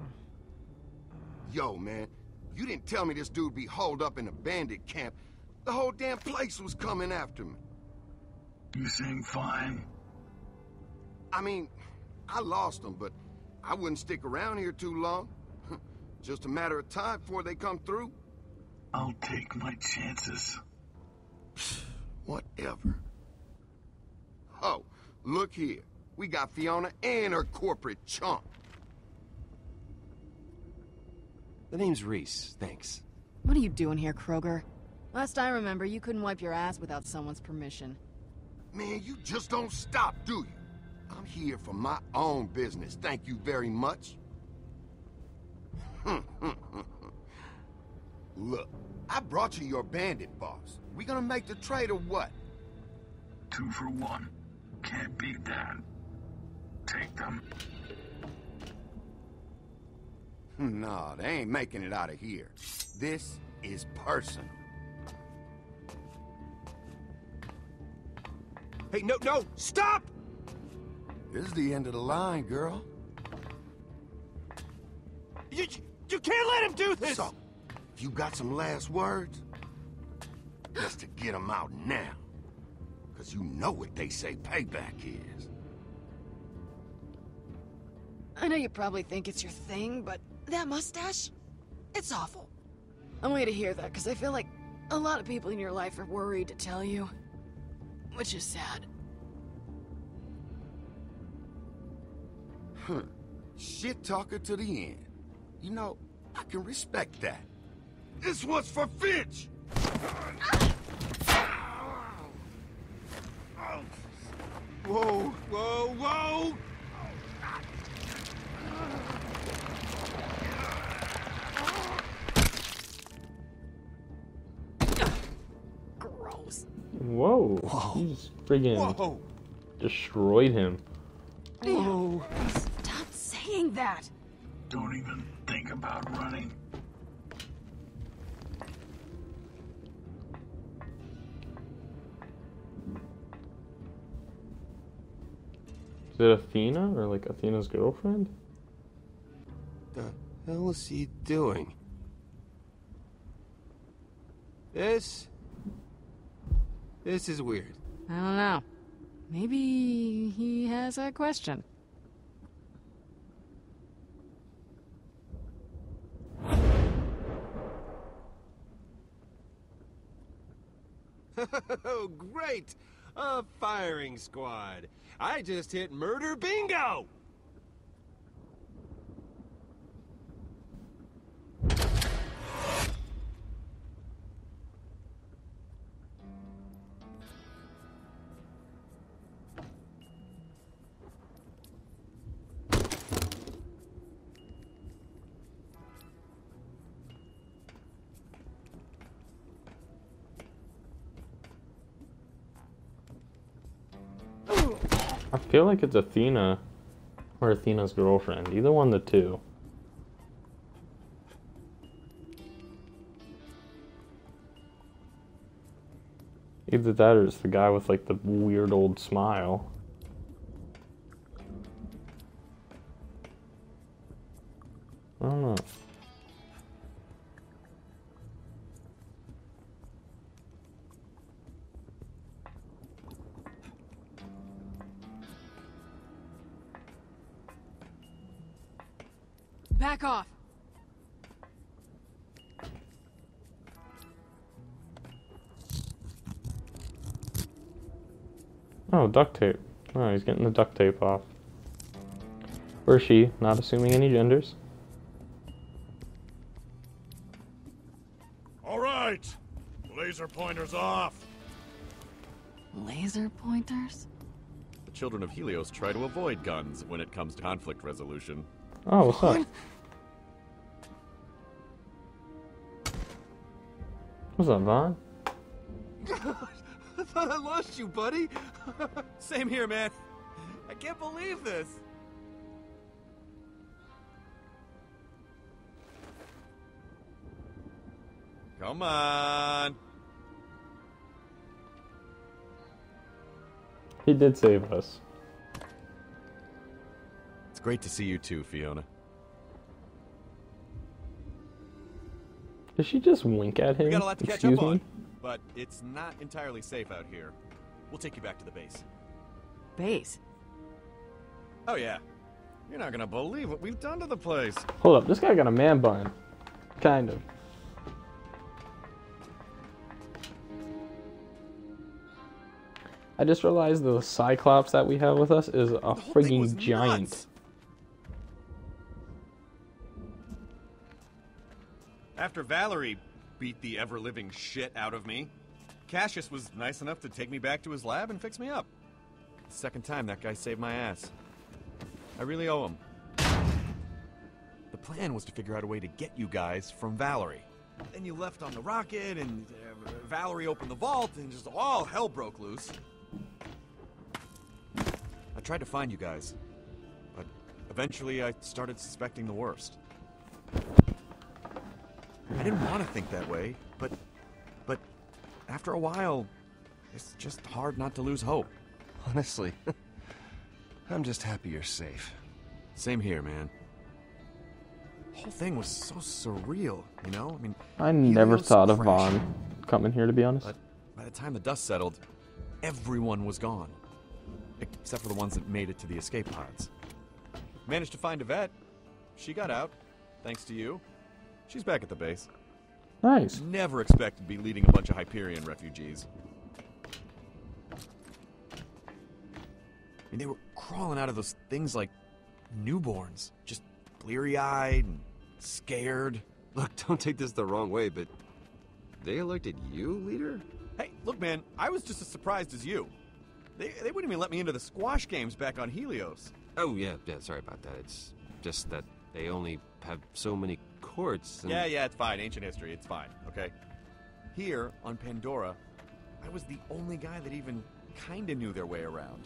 Yo, man, you didn't tell me this dude be holed up in a bandit camp. The whole damn place was coming after me. You seem fine. I mean, I lost them, but I wouldn't stick around here too long. Just a matter of time before they come through. I'll take my chances. Whatever. Oh, look here. We got Fiona and her corporate chump. The name's Reese, thanks. What are you doing here, Kroger? Last I remember, you couldn't wipe your ass without someone's permission. Man, you just don't stop, do you? I'm here for my own business, thank you very much. Look, I brought you your bandit boss. We gonna make the trade or what? 2 for 1. Can't beat that. Take them. Nah, they ain't making it out of here. This is personal. Hey, no, stop! This is the end of the line, girl. You can't let him do this! So, you got some last words? Best to get them out now. Because you know what they say payback is. I know you probably think it's your thing, but that mustache? It's awful. I want you to hear that, because I feel like a lot of people in your life are worried to tell you. Which is sad. Shit talker to the end. You know, I can respect that. This one's for Finch! Whoa, whoa, whoa! Gross. Whoa. He's friggin' destroyed him. Whoa. Stop saying that. Don't even think about running. Is it Athena or like Athena's girlfriend? The hell is he doing? This is weird. I don't know. Maybe he has a question. Oh, great! A firing squad. I just hit murder bingo! I feel like it's Athena or Athena's girlfriend. Either one of the two. Either that or it's the guy with like the weird old smile. I don't know. Back off. Oh, duct tape. Oh, he's getting the duct tape off. Or she, not assuming any genders. All right, laser pointers off. Laser pointers? The children of Helios try to avoid guns when it comes to conflict resolution. Oh, what's up? What's up, Vaughn? I thought I lost you, buddy. Same here, man. I can't believe this. Come on. He did save us. It's great to see you too, Fiona. Did she just wink at him? We got a lot to catch Excuse up me? on, but it's not entirely safe out here. We'll take you back to the base. Base? Oh yeah. You're not gonna believe what we've done to the place. Hold up, this guy got a man bun. Kind of. I just realized the Cyclops that we have with us is a frigging giant. Nuts. After Valerie beat the ever-living shit out of me, Cassius was nice enough to take me back to his lab and fix me up. The second time that guy saved my ass. I really owe him. The plan was to figure out a way to get you guys from Valerie. Then you left on the rocket, and Valerie opened the vault, and just all hell broke loose. I tried to find you guys, but eventually I started suspecting the worst. I didn't want to think that way, but after a while, it's just hard not to lose hope. Honestly, I'm just happy you're safe. Same here, man. The whole thing was so surreal, you know? I mean, I never Helios thought of crashed, Vaughn coming here, to be honest. But by the time the dust settled, everyone was gone. Except for the ones that made it to the escape pods. Managed to find Yvette. She got out, thanks to you. She's back at the base. Nice. Never expected to be leading a bunch of Hyperion refugees. I mean, they were crawling out of those things like newborns. Just bleary-eyed and scared. Look, don't take this the wrong way, but they elected you leader? Hey, look, man, I was just as surprised as you. They wouldn't even let me into the squash games back on Helios. Oh, yeah, sorry about that. It's just that they only have so many courts. And... Yeah, it's fine. Ancient history, it's fine, okay? Here, on Pandora, I was the only guy that even kinda knew their way around.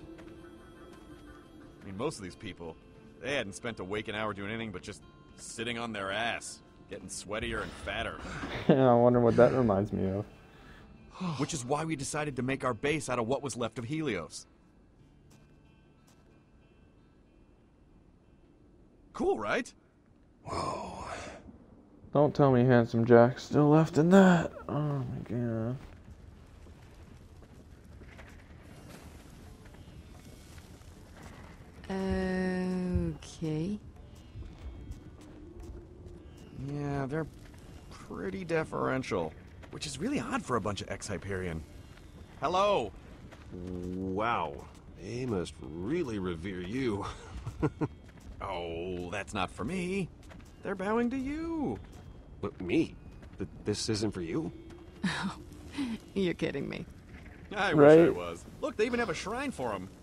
I mean, most of these people, they hadn't spent a waking hour doing anything but just sitting on their ass, getting sweatier and fatter. I wonder what that reminds me of. Which is why we decided to make our base out of what was left of Helios. Cool, right? Whoa. Don't tell me Handsome Jack's still left in that. Oh my god. Okay. Yeah, they're pretty deferential. Which is really odd for a bunch of ex-Hyperion. Hello! Wow. They must really revere you. Oh, that's not for me. They're bowing to you. But me? This isn't for you? You're kidding me. I wish I was. Look, they even have a shrine for him.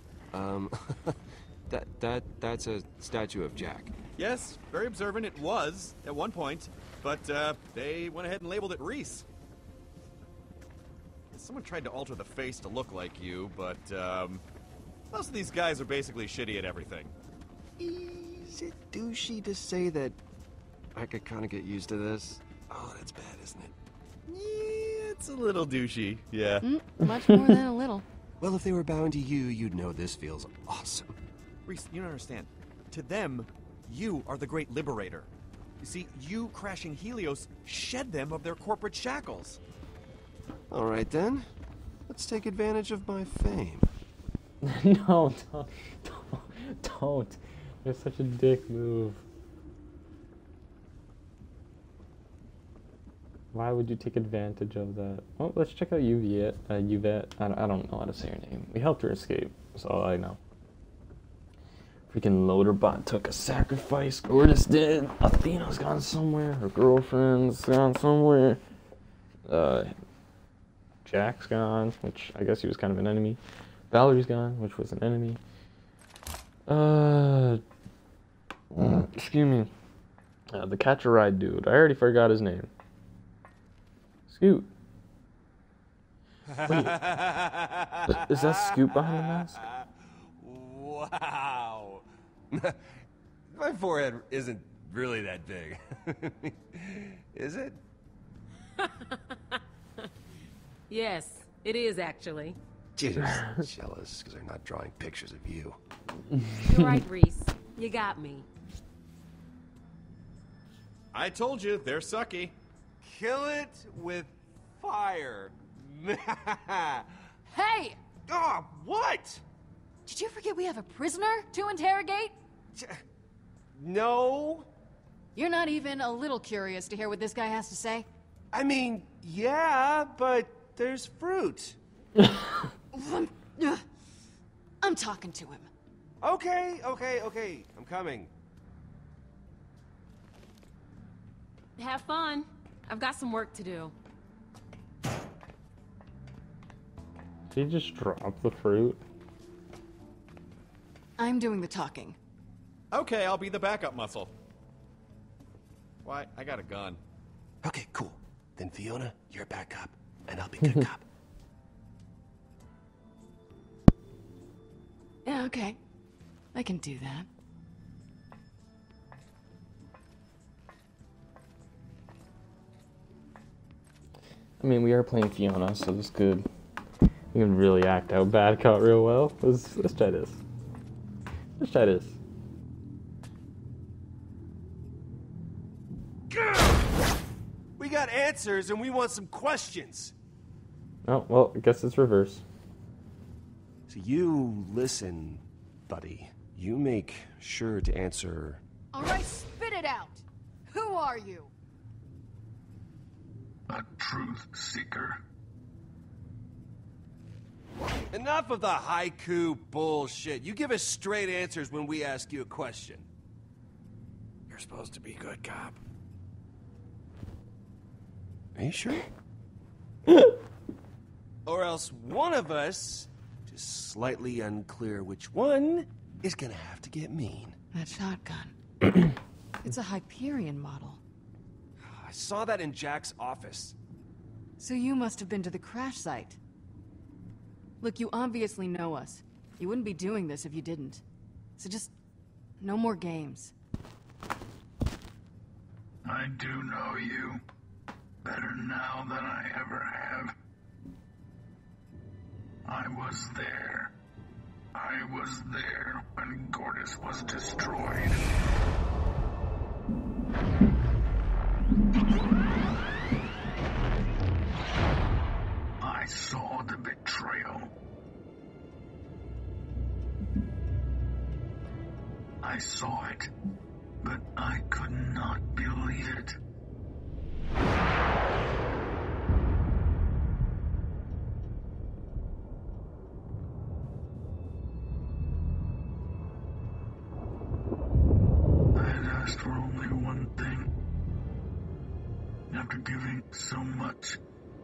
That's a statue of Jack. Yes, very observant it was at one point, but they went ahead and labeled it Reese. Someone tried to alter the face to look like you, but Most of these guys are basically shitty at everything. Is it douchey to say that I could kind of get used to this? Oh, that's bad, isn't it? Yeah, it's a little douchey, yeah. Much more than a little. Well, if they were bound to you, you'd know this feels awesome. Reese, you don't understand. To them, you are the great liberator. You see, you crashing Helios shed them of their corporate shackles. All right, then. Let's take advantage of my fame. No, don't. It's such a dick move. Why would you take advantage of that? Well, let's check out Yvette. I don't know how to say her name. We helped her escape. That's all I know. Freaking Loaderbot took a sacrifice. Gortys did. Athena's gone somewhere. Her girlfriend's gone somewhere. Jack's gone, which I guess he was kind of an enemy. Valerie's gone, which was an enemy. Excuse me. The Catch-A-Ride dude. I already forgot his name. Scoot. Wait. Is that Scoot behind the mask? Wow. My forehead isn't really that big. Is it? Yes, it is actually. Just jealous because I'm not drawing pictures of you. You're right, Reese. You got me. I told you, they're sucky. Kill it with fire. Hey! Oh, what? Did you forget we have a prisoner to interrogate? No. You're not even a little curious to hear what this guy has to say? I mean, yeah, but there's fruit. I'm talking to him. Okay. I'm coming. Have fun. I've got some work to do. Did he just drop the fruit? I'm doing the talking. Okay, I'll be the backup muscle. Why? I got a gun. Okay, cool. Then Fiona, you're backup, and I'll be good cop. Yeah, okay. I can do that. I mean, we are playing Fiona, so this could... We can really act out bad cop real well. Let's try this. Let's try this. We got answers, and we want some questions. Oh, well, I guess it's reverse. So you listen, buddy. You make sure to answer... All right, spit it out. Who are you? A truth seeker. Enough of the haiku bullshit. You give us straight answers when we ask you a question. You're supposed to be good cop. Are you sure? Or else one of us, just slightly unclear which one, is gonna have to get mean. That shotgun. It's a Hyperion model. I saw that in Jack's office. So you must have been to the crash site. Look, you obviously know us. You wouldn't be doing this if you didn't. So just... no more games. I do know you. Better now than I ever have. I was there. I was there when Gortys was destroyed. I saw the betrayal. I saw it, but I could not believe it. I had asked for only one thing. After giving so much,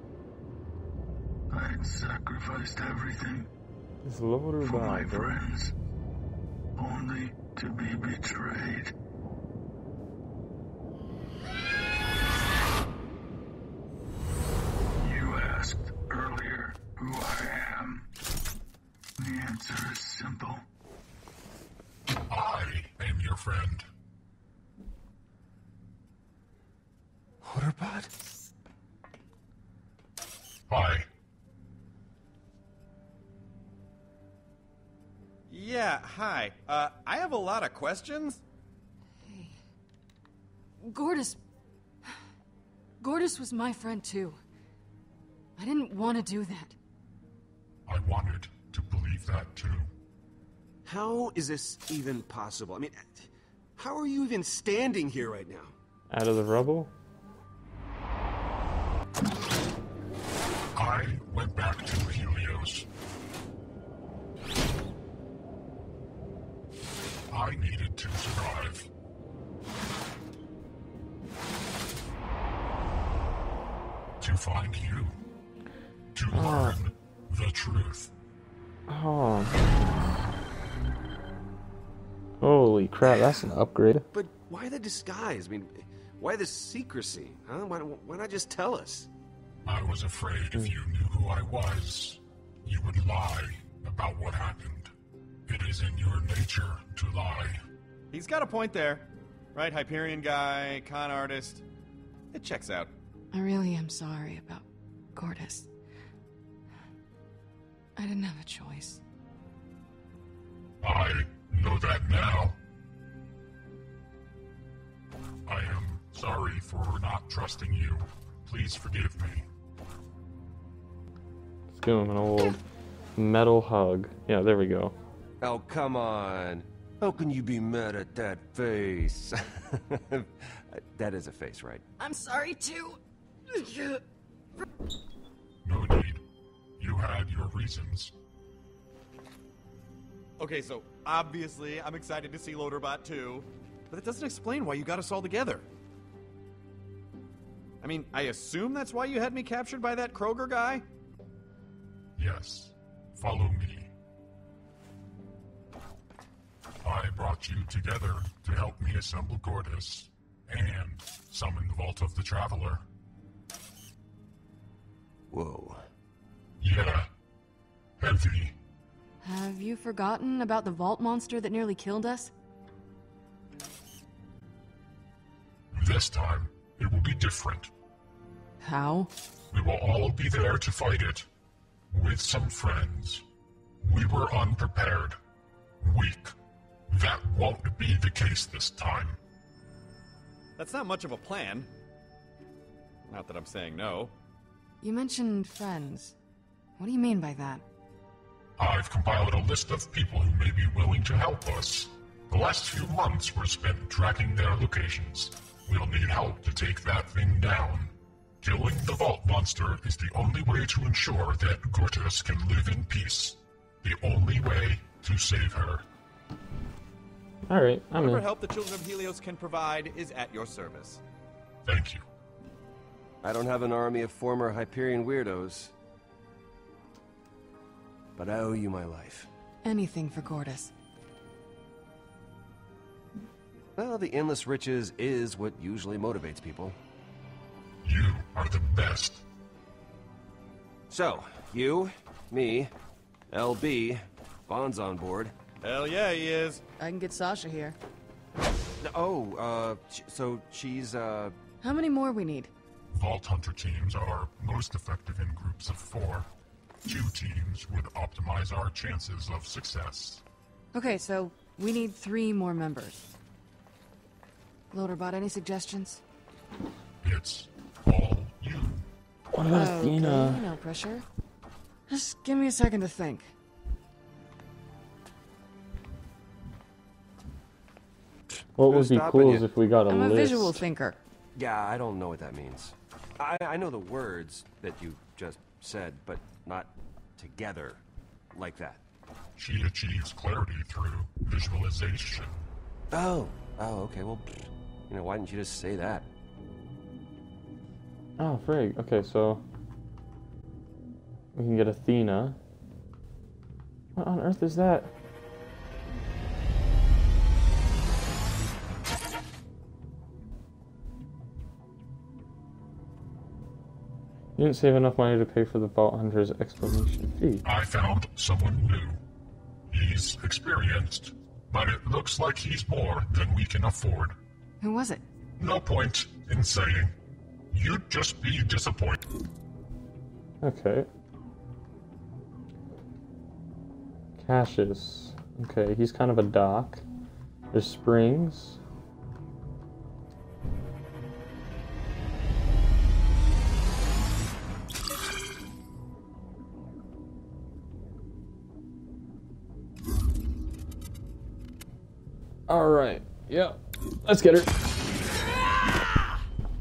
I had sacrificed everything It's Loaderbot, for my bro. friends, only to be betrayed. You asked earlier who I am. The answer is simple. I am your friend. Waterbot? Hi. Yeah, hi. I have a lot of questions. Gortys was my friend too. I didn't want to do that. I wanted to believe that too. How is this even possible? I mean, how are you even standing here right now? Out of the rubble? I went back to Helios. I needed to survive. To find you. To learn the truth. Oh. Holy crap, that's an upgrade. But why the disguise? I mean, why the secrecy? Huh? Why not just tell us? I was afraid if you knew who I was, you would lie about what happened. It is in your nature to lie. He's got a point there. Right, Hyperion guy, con artist. It checks out. I really am sorry about Gortys. I didn't have a choice. I know that now. I am sorry for not trusting you. Please forgive me. Let's give him an old metal hug. Yeah, there we go. Oh, come on. How can you be mad at that face? That is a face, right? I'm sorry too. No need. You had your reasons. Okay, so obviously I'm excited to see Loaderbot too, but it doesn't explain why you got us all together. I mean, I assume that's why you had me captured by that Kroger guy? Yes. Follow me. I brought you together to help me assemble Gortys and summon the Vault of the Traveler. Whoa. Yeah. Heavy. Have you forgotten about the vault monster that nearly killed us? This time, it will be different. How? We will all be there to fight it. With some friends. We were unprepared. Weak. That won't be the case this time. That's not much of a plan. Not that I'm saying no. You mentioned friends. What do you mean by that? I've compiled a list of people who may be willing to help us. The last few months were spent tracking their locations. We'll need help to take that thing down. Killing the Vault Monster is the only way to ensure that Gortys can live in peace. The only way to save her. Alright, I'm Whatever in. help the Children of Helios can provide is at your service. Thank you. I don't have an army of former Hyperion weirdos. But I owe you my life. Anything for Gortys. Well, the endless riches is what usually motivates people. You are the best. So, you, me, LB, Bond's on board. Hell yeah, he is. I can get Sasha here. Oh, so she's, How many more we need? Vault Hunter teams are most effective in groups of 4. 2 teams would optimize our chances of success. Okay, so we need 3 more members. Loaderbot, any suggestions? It's all you. What about Athena? Okay, no pressure. Just give me a second to think. What would be cool is if we got a I'm a list. visual thinker. Yeah, I don't know what that means. I know the words that you just said, but not together like that. She achieves clarity through visualization. Oh, okay, well, you know, why didn't you just say that? Oh, frig. Okay, so we can get Athena. What on earth is that? You didn't save enough money to pay for the Vault Hunter's explanation fee. I found someone new. he's experienced, but it looks like he's more than we can afford. Who was it? No point in saying. You'd just be disappointed. Okay. Cassius. Okay, he's kind of a doc. There's Springs. Alright, yeah. Let's get her.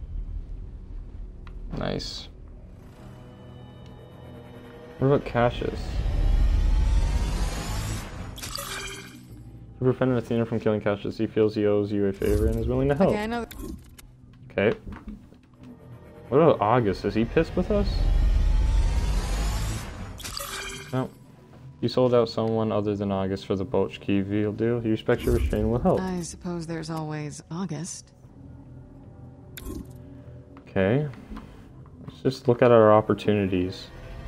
Nice. What about Cassius? You prevented Athena from killing Cassius. He feels he owes you a favor and is willing to help. Okay, I know. Okay. What about August? Is he pissed with us? No. You sold out someone other than August for the Bolch Key deal. He respects your restraint and will help. I suppose there's always August. Okay. Let's just look at our opportunities.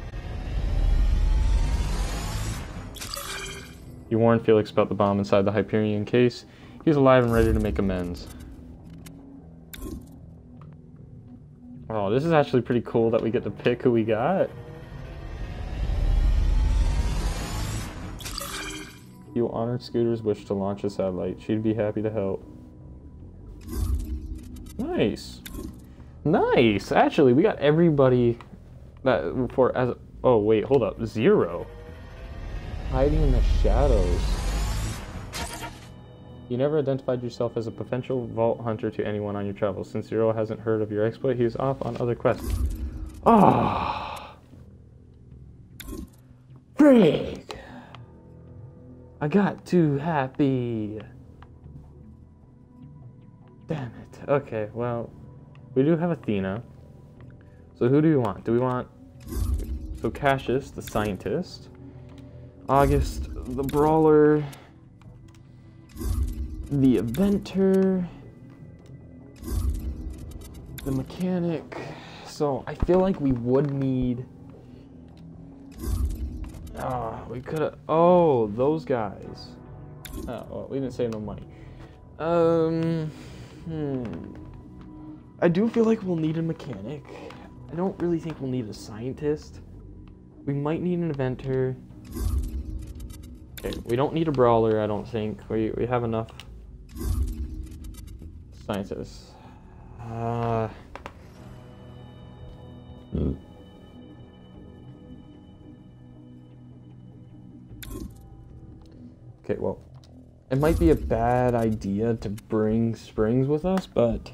You warned Felix about the bomb inside the Hyperion case. He's alive and ready to make amends. Oh, this is actually pretty cool that we get to pick who we got. You honored Scooter's wish to launch a satellite. She'd be happy to help. Nice. Nice! Actually, we got everybody that for as... Oh, wait, hold up. Zero. Hiding in the shadows. You never identified yourself as a potential vault hunter to anyone on your travels. Since Zero hasn't heard of your exploit, he is off on other quests. Ah! Oh. Frig! I got too happy. Damn it. Okay, well, we do have Athena. So who do we want? Do we want... So Cassius, the scientist. August, the brawler. The inventor. The mechanic. So I feel like we would need... we could have... Oh, those guys. Oh, well, we didn't save no money. I do feel like we'll need a mechanic. I don't really think we'll need a scientist. We might need an inventor. Okay, we don't need a brawler, I don't think. We have enough scientists. Okay, well, it might be a bad idea to bring Springs with us, but...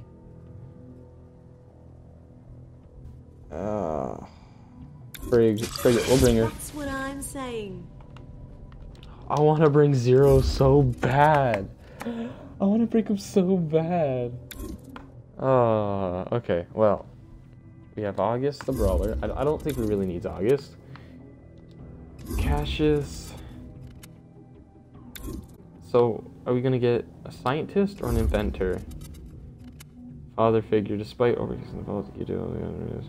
Frig it, we'll bring her. That's what I'm saying. I want to bring Zero so bad. I want to bring him so bad. Okay, well. We have August, the brawler. I don't think we really need August. Cassius... So, are we gonna get a scientist or an inventor? Father figure, despite overuse in the vault, you do all the other.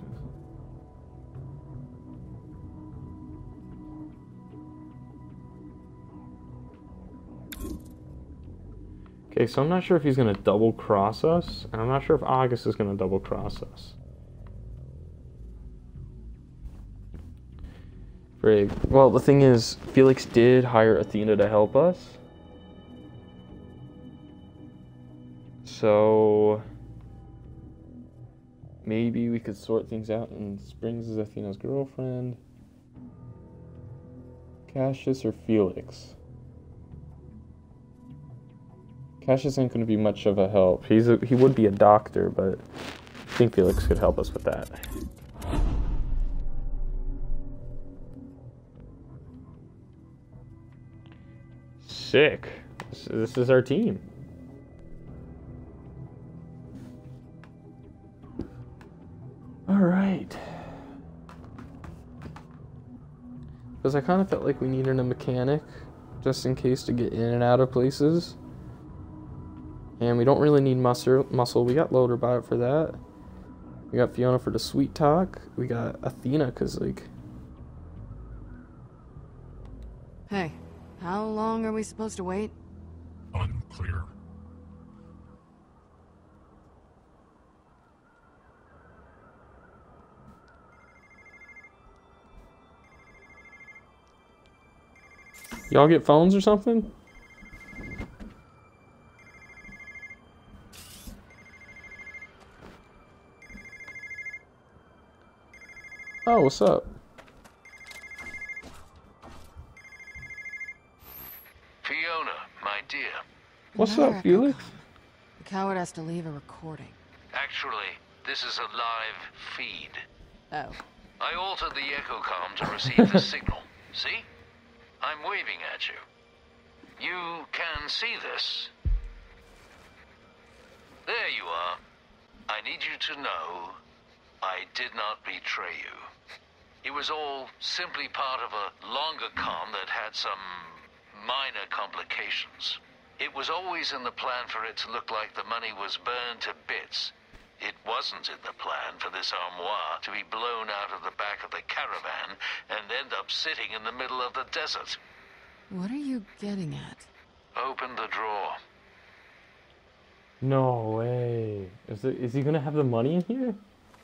Okay, so I'm not sure if he's gonna double cross us, and I'm not sure if August is gonna double cross us. Frig. Well, the thing is, Felix did hire Athena to help us. So maybe we could sort things out, and Springs is Athena's girlfriend. Cassius or Felix? Cassius ain't gonna be much of a help. He would be a doctor, but I think Felix could help us with that. Sick. This is our team. Alright. Because I kind of felt like we needed a mechanic, just in case to get in and out of places. And we don't really need muscle. We got Loaderbot for that. We got Fiona for the sweet talk. We got Athena, because, like... Hey, How long are we supposed to wait? Unclear. Y'all get phones or something? Oh, what's up? Fiona, my dear. What's up, Felix? The coward has to leave a recording. Actually, this is a live feed. Oh. I altered the echocom to receive the signal. See? I'm waving at you. You can see this. There you are. I need you to know I did not betray you. It was all simply part of a longer con that had some minor complications. It was always in the plan for it to look like the money was burned to bits. It wasn't in the plan for this armoire to be blown out of the back of the caravan and end up sitting in the middle of the desert. What are you getting at? Open the drawer. No way. Is he gonna have the money in here?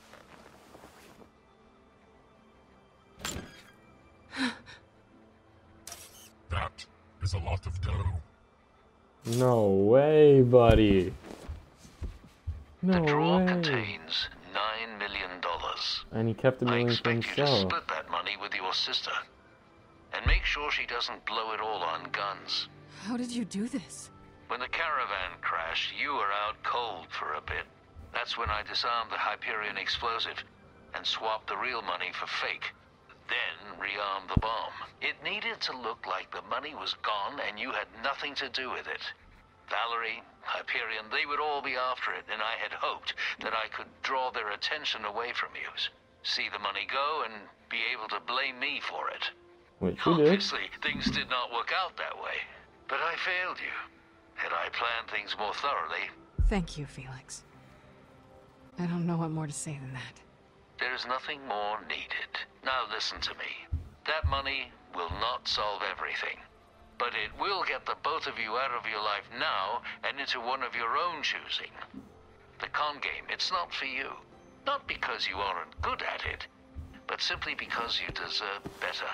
That is a lot of dough. No way, buddy. No The drawer way. contains $9 million. And he kept the I million for expect you to himself. split that money with your sister. And make sure she doesn't blow it all on guns. How did you do this? When the caravan crashed, you were out cold for a bit. That's when I disarmed the Hyperion explosive and swapped the real money for fake. Then rearmed the bomb. It needed to look like the money was gone and you had nothing to do with it. Valerie, Hyperion, they would all be after it, and I had hoped that I could draw their attention away from you. See the money go and be able to blame me for it. Which you did. Obviously, things did not work out that way. But I failed you. Had I planned things more thoroughly... Thank you, Felix. I don't know what more to say than that. There is nothing more needed. Now listen to me. That money will not solve everything. But it will get the both of you out of your life now and into one of your own choosing. The con game, it's not for you. Not because you aren't good at it, but simply because you deserve better.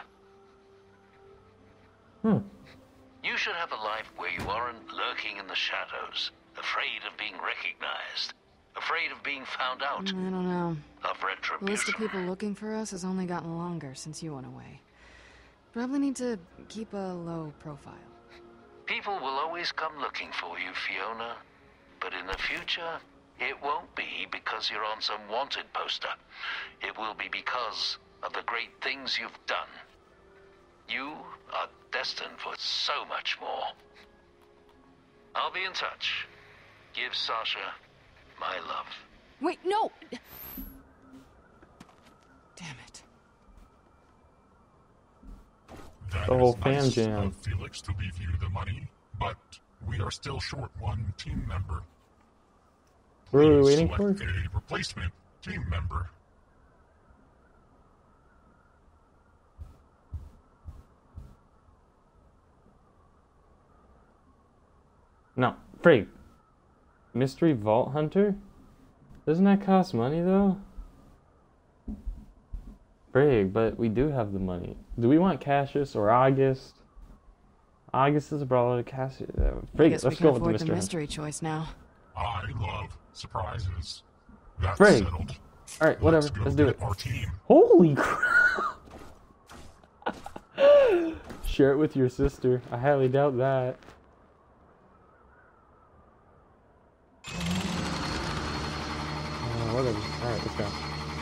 You should have a life where you aren't lurking in the shadows, afraid of being recognized, afraid of being found out, I don't know. of The list of retribution. people looking for us has only gotten longer since you went away. Probably need to keep a low profile. People will always come looking for you, Fiona. But in the future, it won't be because you're on some wanted poster. It will be because of the great things you've done. You are destined for so much more. I'll be in touch. Give Sasha my love. Wait, no! Damn it. That The whole is fam nice jam. of Felix to leave you the money, but we are still short one team member. What are we Please waiting for? select a replacement team member. No, Frig. Mystery Vault Hunter? Doesn't that cost money though? Frig, but we do have the money. Do we want Cassius or August? August is a brawler to Cassius. I Frig, guess let's we go can with afford the the mystery. mystery choice now. I love surprises. That's Frig. settled. Alright, whatever. go Let's do get it. our team. Holy crap! Share it with your sister. I highly doubt that. Whatever. Alright, let's go.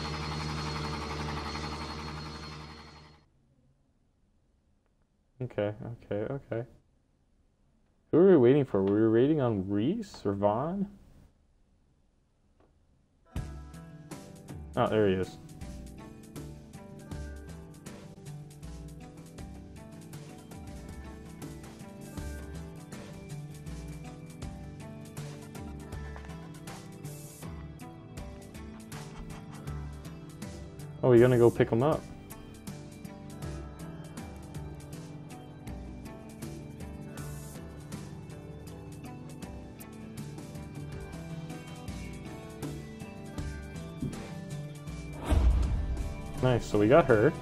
Okay, okay, okay. Who are we waiting for? Were we waiting on Reese or Vaughn? Oh, there he is. Oh, you're gonna go pick him up. Nice, so we got her.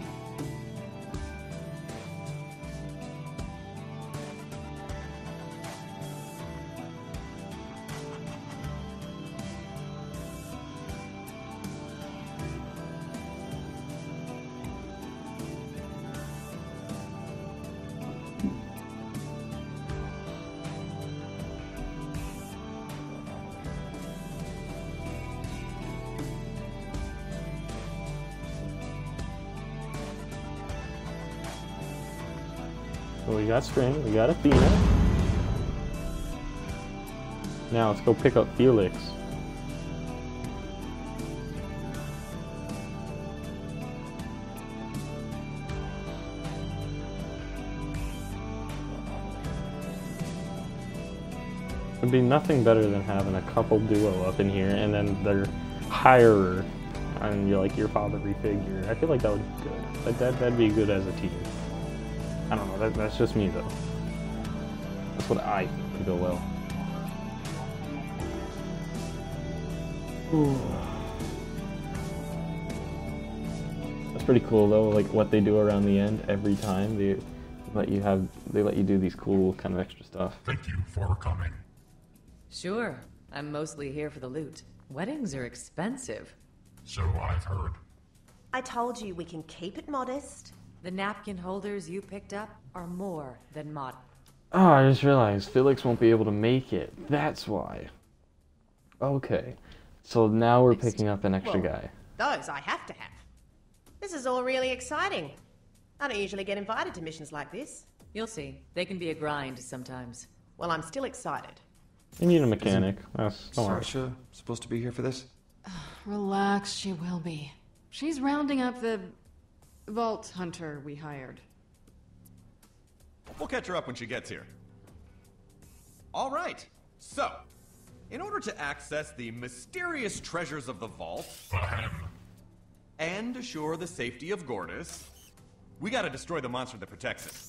So we got String, we got Athena. Now let's go pick up Felix. It'd be nothing better than having a couple duo up in here and then their hirer and you're like your fatherly figure. I feel like that would be good. That'd be good as a team. I don't know, that's just me though. That's what I think could go well. Ooh. That's pretty cool though, like what they do around the end every time. They let you do these cool kind of extra stuff. Thank you for coming. Sure, I'm mostly here for the loot. Weddings are expensive. So I've heard. I told you we can keep it modest. The napkin holders you picked up are more than modest. Oh, I just realized Felix won't be able to make it. That's why. Okay. So now we're picking up an extra guy. Those I have to have. This is all really exciting. I don't usually get invited to missions like this. You'll see. They can be a grind sometimes. Well, I'm still excited. You need a mechanic. Don't worry. Sasha supposed to be here for this? Relax, she will be. She's rounding up the Vault Hunter we hired. We'll catch her up when she gets here. All right. So, in order to access the mysterious treasures of the vault and assure the safety of Gortys, we gotta destroy the monster that protects it.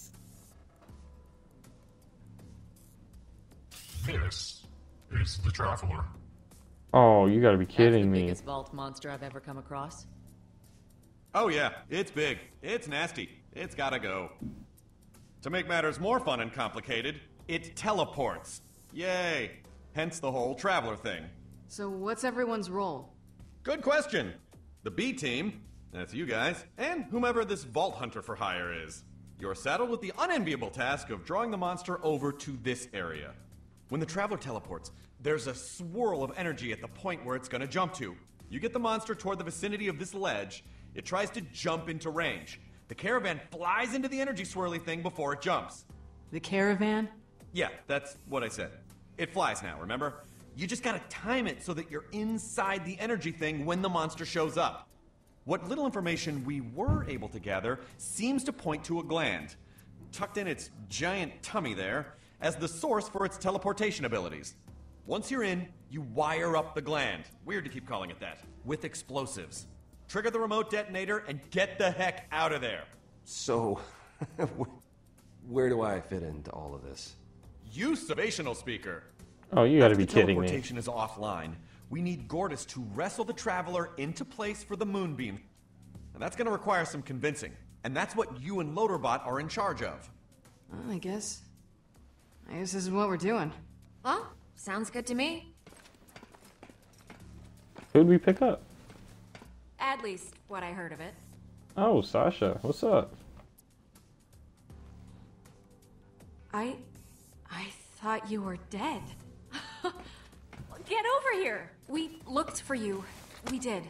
This is the Traveler. Oh, you gotta be kidding That's the me. biggest vault monster I've ever come across. Oh yeah, it's big. It's nasty. It's gotta go. To make matters more fun and complicated, it teleports. Yay! Hence the whole Traveler thing. So what's everyone's role? Good question. The B team, that's you guys, and whomever this Vault Hunter for hire is. You're saddled with the unenviable task of drawing the monster over to this area. When the Traveler teleports, there's a swirl of energy at the point where it's gonna jump to. You get the monster toward the vicinity of this ledge, it tries to jump into range. The caravan flies into the energy swirly thing before it jumps. The caravan? Yeah, that's what I said. It flies now, remember? You just gotta time it so that you're inside the energy thing when the monster shows up. What little information we were able to gather seems to point to a gland, tucked in its giant tummy there, as the source for its teleportation abilities. Once you're in, you wire up the gland, weird to keep calling it that, with explosives. Trigger the remote detonator and get the heck out of there. So, where do I fit into all of this? Use Savational Speaker. Oh, you gotta be kidding me. Teleportation is offline. We need Gortys to wrestle the Traveler into place for the Moonbeam. And that's gonna require some convincing. And that's what you and Loaderbot are in charge of. Well, I guess this is what we're doing. Well, sounds good to me. Who'd we pick up? At least what I heard of it. Oh, Sasha. What's up? I thought you were dead. Get over here. We looked for you. We did.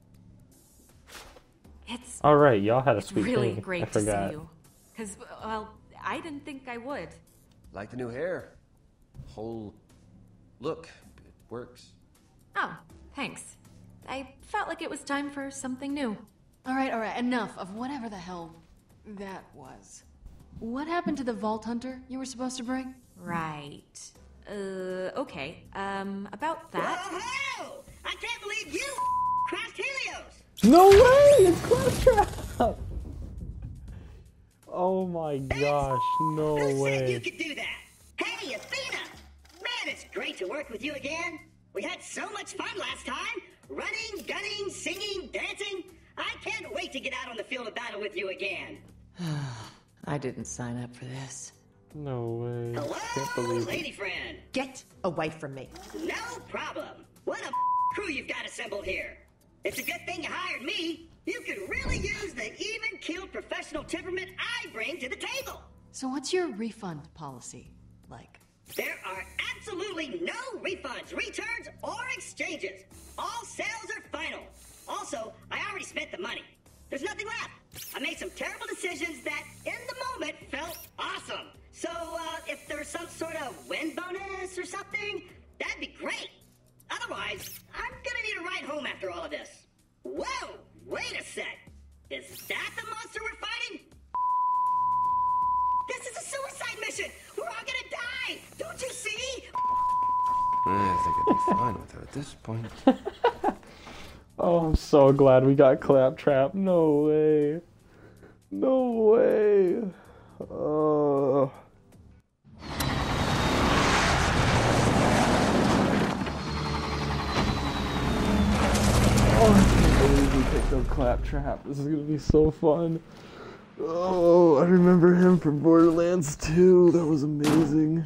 It's All right, y'all had a sweet really thing. great I to forgot. see you. Because, well, I didn't think I would. Like the new hair. Whole look. It works. Oh, thanks. I felt like it was time for something new. All right, enough of whatever the hell that was. What happened to the Vault Hunter you were supposed to bring? Right. Okay. About that. Whoa! I can't believe you crashed Helios! No way! It's Claptrap! Oh my gosh, no Who way. said you could do that? Hey, Athena! Man, it's great to work with you again. We had so much fun last time. Running, gunning, singing, dancing. I can't wait to get out on the field of battle with you again. I didn't sign up for this. No way. Hello, Can't believe it. lady friend. Get away from me. No problem. What a crew you've got assembled here. It's a good thing you hired me. You could really use the even-keeled professional temperament I bring to the table. So what's your refund policy like? There are absolutely no refunds, returns, or exchanges. All sales are final. Also, I already spent the money. There's nothing left. I made some terrible decisions that, in the moment, felt awesome. So, if there's some sort of win bonus or something, that'd be great. Otherwise, I'm gonna need a ride home after all of this. Whoa! Wait a sec. Is that the monster we're fighting? This is a suicide mission! We're all gonna die! Don't you see? I think I'd be fine with her at this point. Oh, I'm so glad we got Claptrap. No way. No way. Oh. Oh, I can't believe we picked up Claptrap. This is gonna be so fun. Oh, I remember him from Borderlands 2. That was amazing.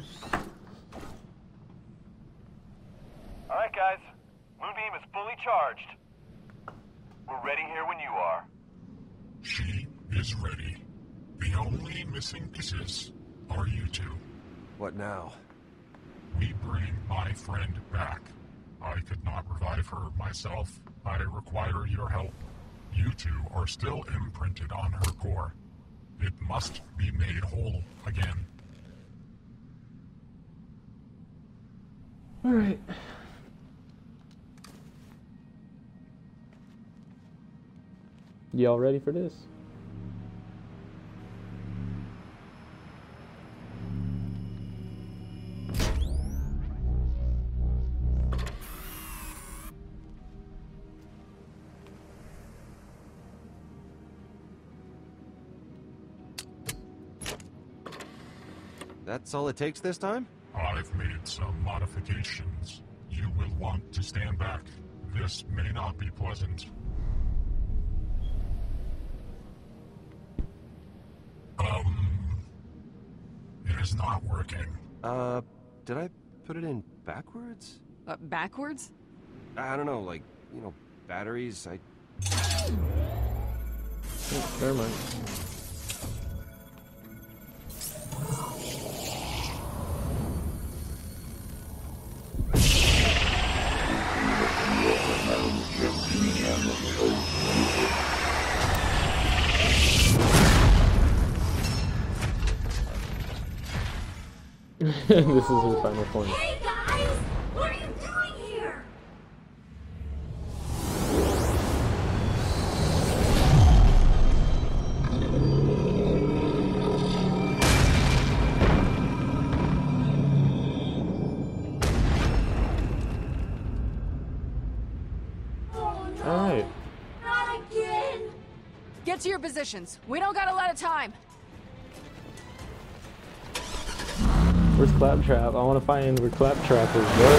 Alright guys, Moonbeam is fully charged. We're ready here when you are. She is ready. The only missing pieces are you two. What now? We bring my friend back. I could not revive her myself. I require your help. You two are still imprinted on her core. It must be made whole again. Alright. Y'all ready for this? That's all it takes this time? I've made some modifications. You will want to stand back. This may not be pleasant. It is not working. Did I put it in backwards? Backwards? I don't know, like, you know, batteries, Oh, never mind. This is her final point. Hey guys! What are you doing here? Oh no! Alright. Not again! Get to your positions. We don't got a lot of time. Where's Claptrap? I want to find where Claptrap is. What?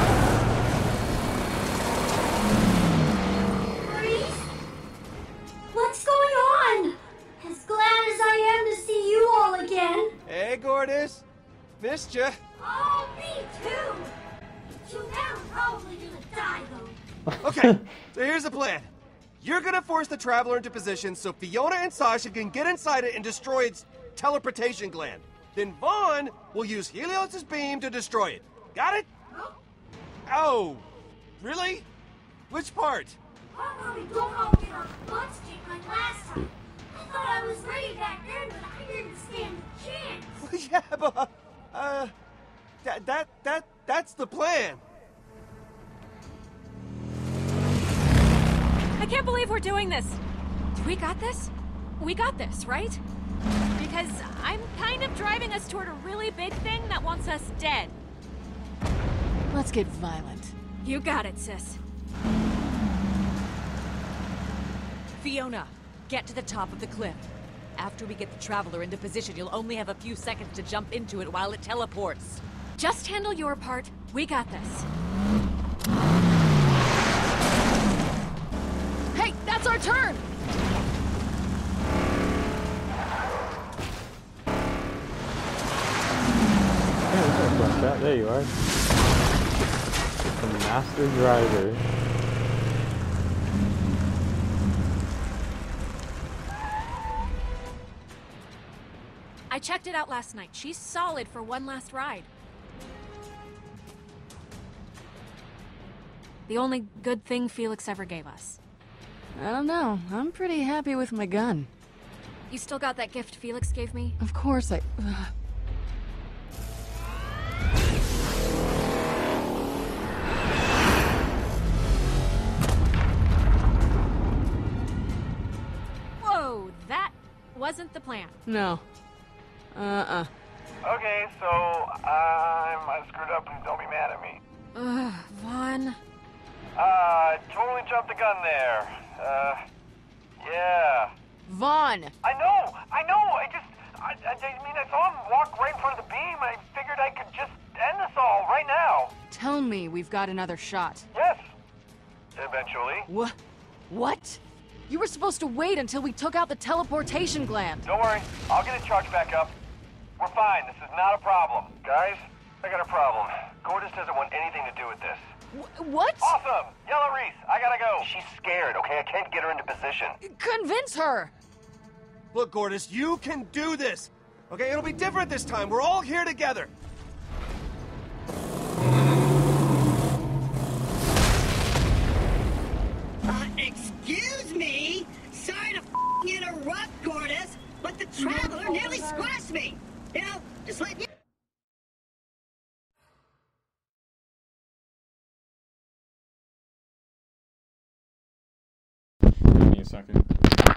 Maurice? What's going on? As glad as I am to see you all again. Hey, Gortys. Missed ya. Oh, me too! So now I'm probably gonna die though. Okay, so here's the plan. You're gonna force the Traveler into position so Fiona and Sasha can get inside it and destroy its teleportation gland. Then Vaughn will use Helios' beam to destroy it. Got it? Oh, really? Which part? How we don't all get our butts kicked like last time? I thought I was ready back then, but I didn't stand a chance. Yeah, but, that's the plan. I can't believe we're doing this. We got this? We got this, right? Because I'm kind of driving us toward a really big thing that wants us dead. Let's get violent. You got it, sis. Fiona, get to the top of the cliff. After we get the Traveler into position, you'll only have a few seconds to jump into it while it teleports. Just handle your part. We got this. Hey, that's That's our turn! There you are. The master driver. I checked it out last night. She's solid for one last ride. The only good thing Felix ever gave us. I don't know. I'm pretty happy with my gun. You still got that gift Felix gave me? Of course I... Whoa, that wasn't the plan. No. Okay, so I screwed up. Please don't be mad at me. Vaughn. Totally jumped the gun there. Yeah. Vaughn! I know! I mean, I saw him walk right in front of the beam. I figured I could just end this all right now. Tell me we've got another shot. Yes. Eventually. What? You were supposed to wait until we took out the teleportation gland. Don't worry. I'll get it charged back up. We're fine. This is not a problem. Guys, I got a problem. Gortys doesn't want anything to do with this. What? Awesome! Yellow Reese, I gotta go. She's scared, okay? I can't get her into position. Convince her! Look, Gortys, you can do this! Okay, it'll be different this time. We're all here together. Excuse me? Sorry to interrupt, Gortys, but the Traveler nearly squashed me. You know, just let you... Give me a second.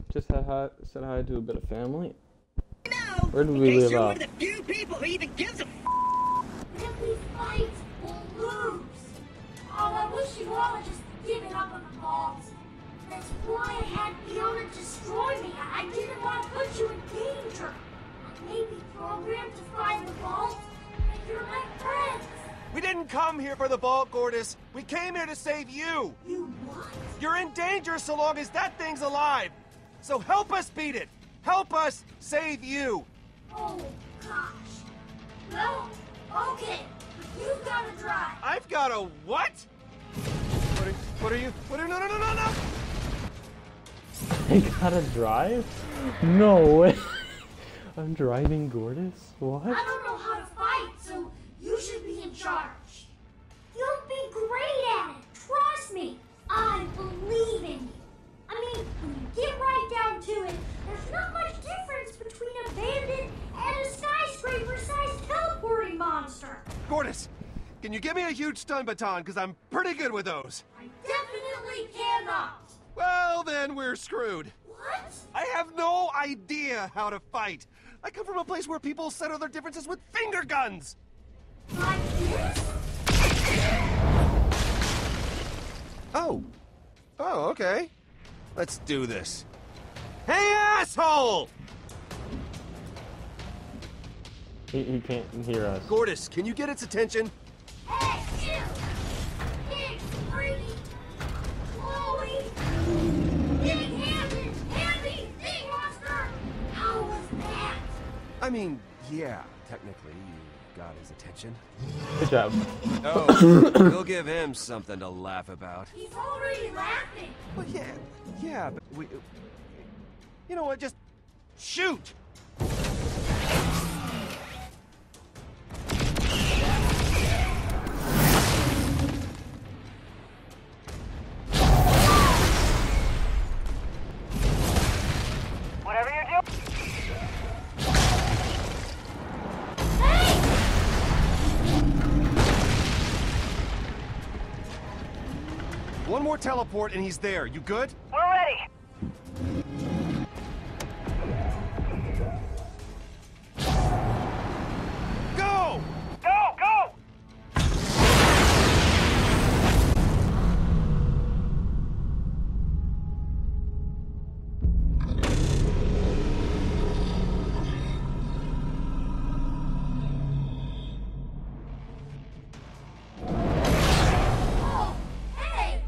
Just said hi to a bit of family. No! Where do In we case live you're at? one of the few people who even gives a If we fight, we'll lose. Oh, I wish you all had just given up on the vault. That's why I had Fiona destroy me. I didn't want to put you in danger. I may be programmed to find the vault, but you're my friends. We didn't come here for the vault, Gortys. We came here to save you. You what? You're in danger so long as that thing's alive. So help us beat it. Help us save you. Oh, gosh. Well, okay. But you gotta drive. I've got a what? What are you? No. I gotta drive? No way. I'm driving Gortys? What? I don't know how to fight, so you should be in charge. You'll be great at it. Trust me. I believe in you. I mean, when you get right down to it, there's not much difference between a bandit and a skyscraper-sized teleporting monster. Gortys, can you give me a huge stun baton? Because I'm pretty good with those. I definitely cannot. Well, then we're screwed. What? I have no idea how to fight. I come from a place where people settle their differences with finger guns. Like this? Oh, okay. Let's do this. Hey, asshole! He can't hear us. Gortys, can you get its attention? Hey, you! Big, freaky, Chloe! Big-handed, heavy thing monster! How was that? I mean, yeah, technically you got his attention. Good job. Oh, we'll give him something to laugh about. He's already laughing. Well, yeah, but we... You know what, just shoot! Whatever you're doing. One more teleport and he's there. You good? We're ready. Go! Go! Oh, hey!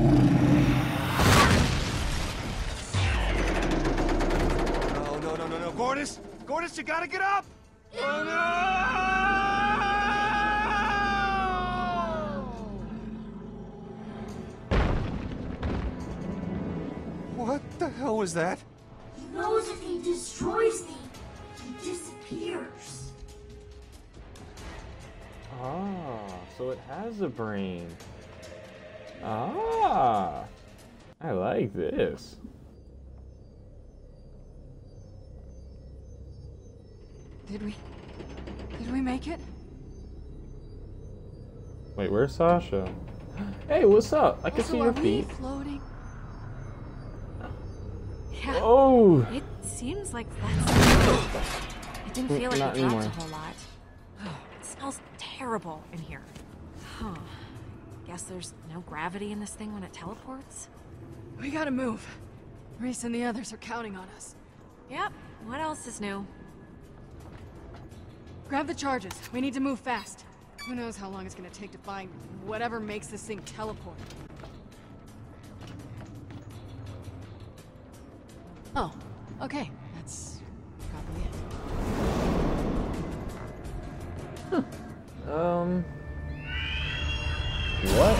No. Gortys, you gotta get up! Oh, no! What the hell was that? He knows if he destroys me, he disappears. Ah, so it has a brain. Ah, I like this. Did we make it? Wait, where's Sasha? Hey, what's up? I can see your feet. Floating? Yeah. Oh! It seems like that's... It didn't feel like Not it dropped anymore. a whole lot. It smells terrible in here. Huh. Guess there's no gravity in this thing when it teleports? We gotta move. Reese and the others are counting on us. Yep. What else is new? Grab the charges. We need to move fast. Who knows how long it's gonna take to find whatever makes this thing teleport. Oh, okay. That's probably it. What?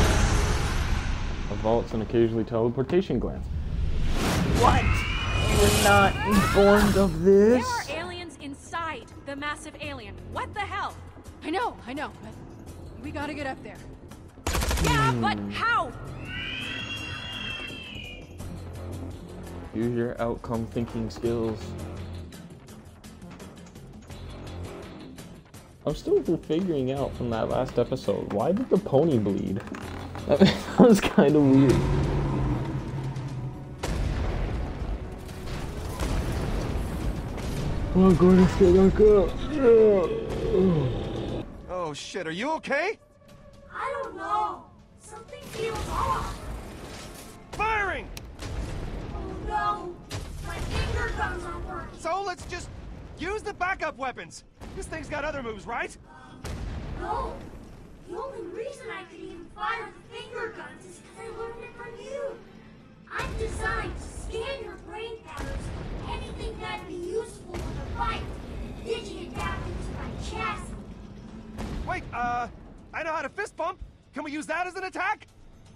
A vault's and occasionally teleportation glands. What? You were not informed of this? There are aliens inside the massive alien. What the hell? I know, but we gotta get up there. Yeah, but how? Use your outcome thinking skills. I'm still figuring out from that last episode, why did the pony bleed? That was kind of weird. Oh, Gordon, get back up. Oh shit, are you okay? I don't know. Something feels off. Firing! Oh no. My finger guns aren't working. So let's just use the backup weapons. This thing's got other moves, right? No. The only reason I could even fire the finger guns is because I learned it from you. I'm designed to scan your brain patterns, anything that'd be useful in a fight, ditching it down into my chest. Wait, I know how to fist bump. Can we use that as an attack?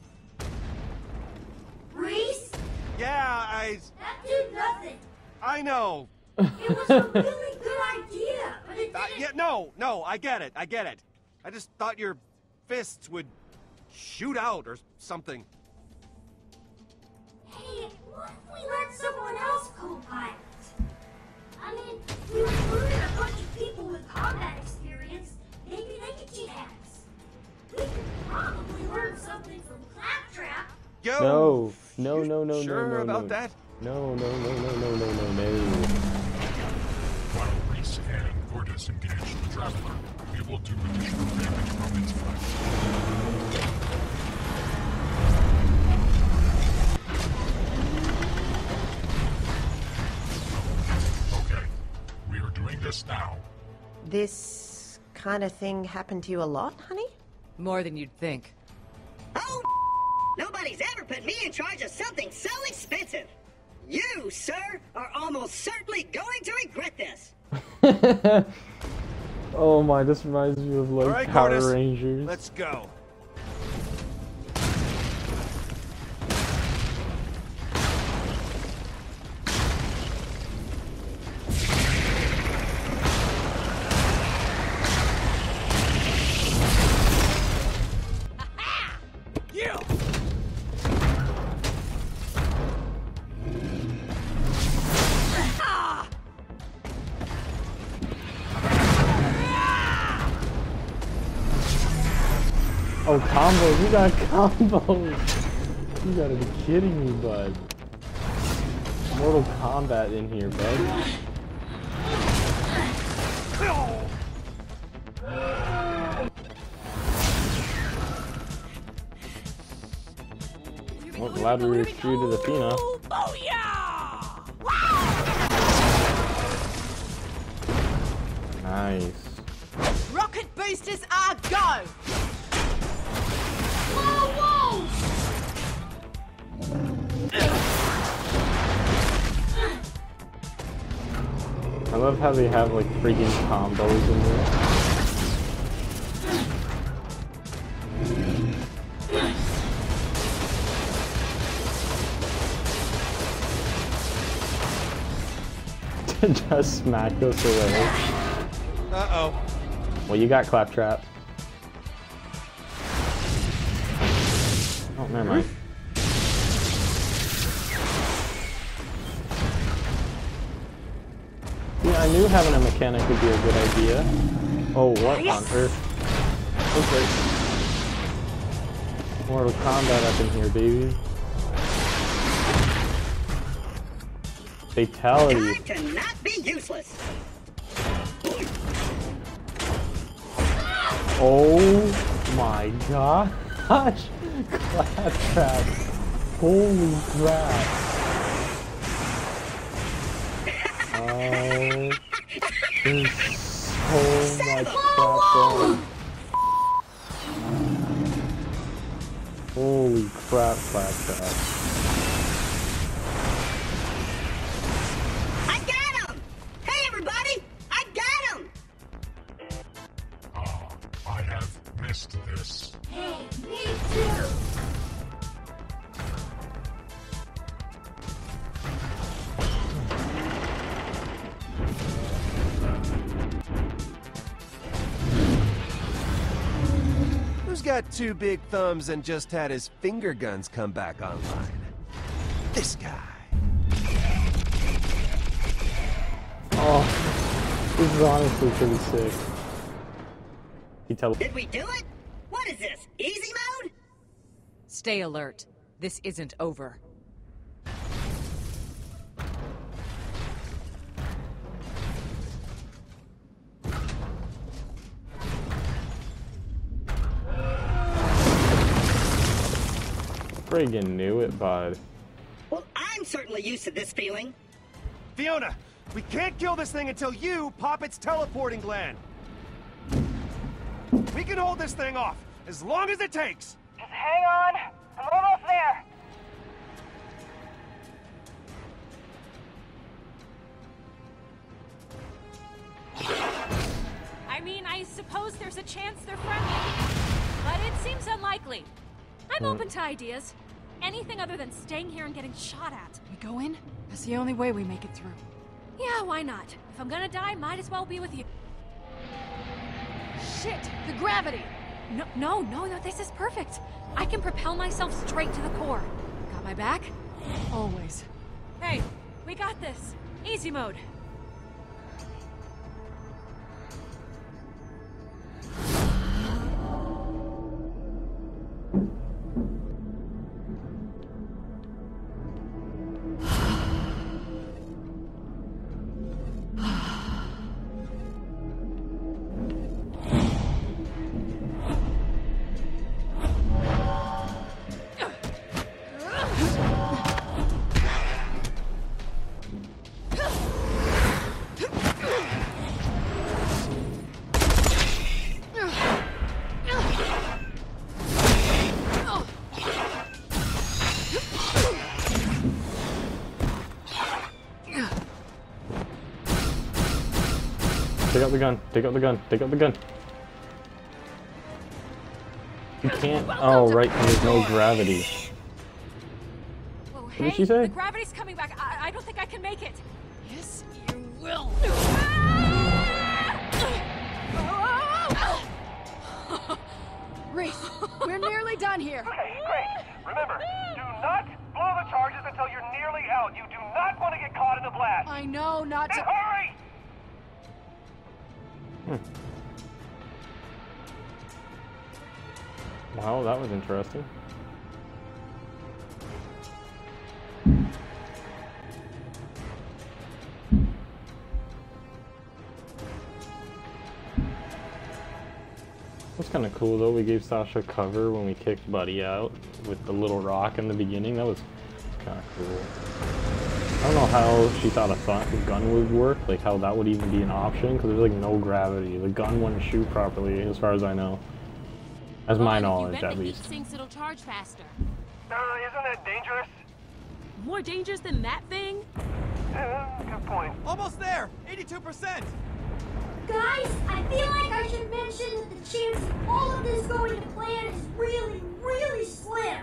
Reese? Yeah, That did nothing. I know. It was a really good idea, but it didn't... Yeah, no, I get it. I just thought your fists would shoot out or something. Hey, what if we let someone else co-pilot? I mean, we recruited a bunch of people with combat experience. Maybe they could teach us. We could probably learn something from Claptrap. Yo! No. Sure about that? No. While Reese and Gortys engage the Traveler, we will do additional damage from its flesh. Okay, we are doing this now. This kind of thing happened to you a lot, honey? More than you'd think. Oh, nobody's ever put me in charge of something so expensive. You, sir, are almost certainly going to regret this. Oh my, this reminds me of like right, Power Gortys, Rangers. Let's go. Oh, combos! You got combos! You gotta be kidding me, bud. Mortal Kombat in here, bud. Well, glad we retreated Athena. Nice. Rocket boosters are go! Whoa! I love how they have like freaking combos in there. Just smack us away. Uh-oh. Well, you got Claptrap. Oh, never mind. Yeah, I knew having a mechanic would be a good idea. Oh, what on earth? Okay. Mortal Kombat up in here, baby. Fatality. Time to not be useless. Oh my gosh. Claptrap. Holy crap. Oh, there's so much crap going. Holy crap, Claptrap. I got him! Hey, everybody! I got him! I have missed this. Hey, me too! Who's got two big thumbs and just had his finger guns come back online? This guy. Oh, this is honestly pretty sick. Did we do it? What is this, easy mode? Stay alert. This isn't over. Friggin' knew it, bud. Well, I'm certainly used to this feeling. Fiona, we can't kill this thing until you pop its teleporting gland. We can hold this thing off, as long as it takes. Just hang on. I'm almost there. I mean, I suppose there's a chance they're friendly, but it seems unlikely. I'm open to ideas. Anything other than staying here and getting shot at. We go in? That's the only way we make it through. Yeah, why not? If I'm gonna die, might as well be with you. Shit! The gravity! No, this is perfect. I can propel myself straight to the core. Got my back? Always. Hey, we got this. Easy mode. Take out the gun. Take out the gun. Take out the gun. You can't. Oh, right. There's no gravity. Oh, What did she say? The gravity's coming back. I don't think I can make it. Yes, you will. Reese, we're nearly done here. Okay, great. Remember, do not blow the charges until you're nearly out. You do not want to get caught in the blast. I know not to. And hurry! Wow, that was interesting. That's kind of cool though. We gave Sasha cover when we kicked Buddy out with the little rock in the beginning. That was kind of cool. I don't know how she thought a gun would work, like how that would even be an option, because there's like no gravity. The gun wouldn't shoot properly, as far as I know. As my knowledge, at least. Sinks, it'll charge faster. Isn't that dangerous? More dangerous than that thing? Good point. Almost there! 82%! Guys, I feel like I should mention that the chance of all of this going to plan is really, really slim.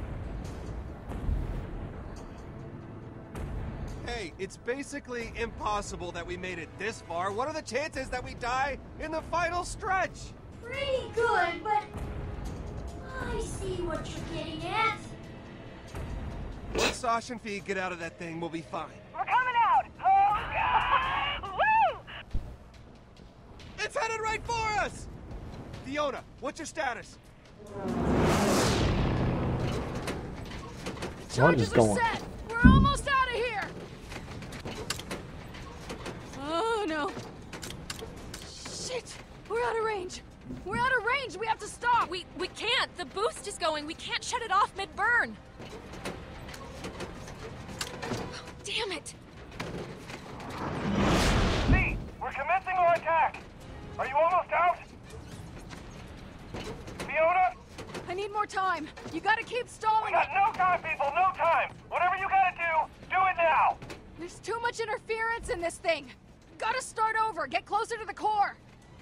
Hey, it's basically impossible that we made it this far. What are the chances that we die in the final stretch? Pretty good, but I see what you're getting at. Once Sasha and Fee get out of that thing, we'll be fine. We're coming out! Oh, God! Woo! It's headed right for us! Fiona, what's your status? What is going on? Set. We're almost out of here! Oh no. Shit! We're out of range! We're out of range! We have to stop! We can't! The boost is going! We can't shut it off mid-burn! Damn it! See, we're commencing our attack! Are you almost out? Fiona? I need more time. You gotta keep stalling. We got no time, people, no time! Whatever you gotta do it now! There's too much interference in this thing. Gotta start over. Get closer to the core.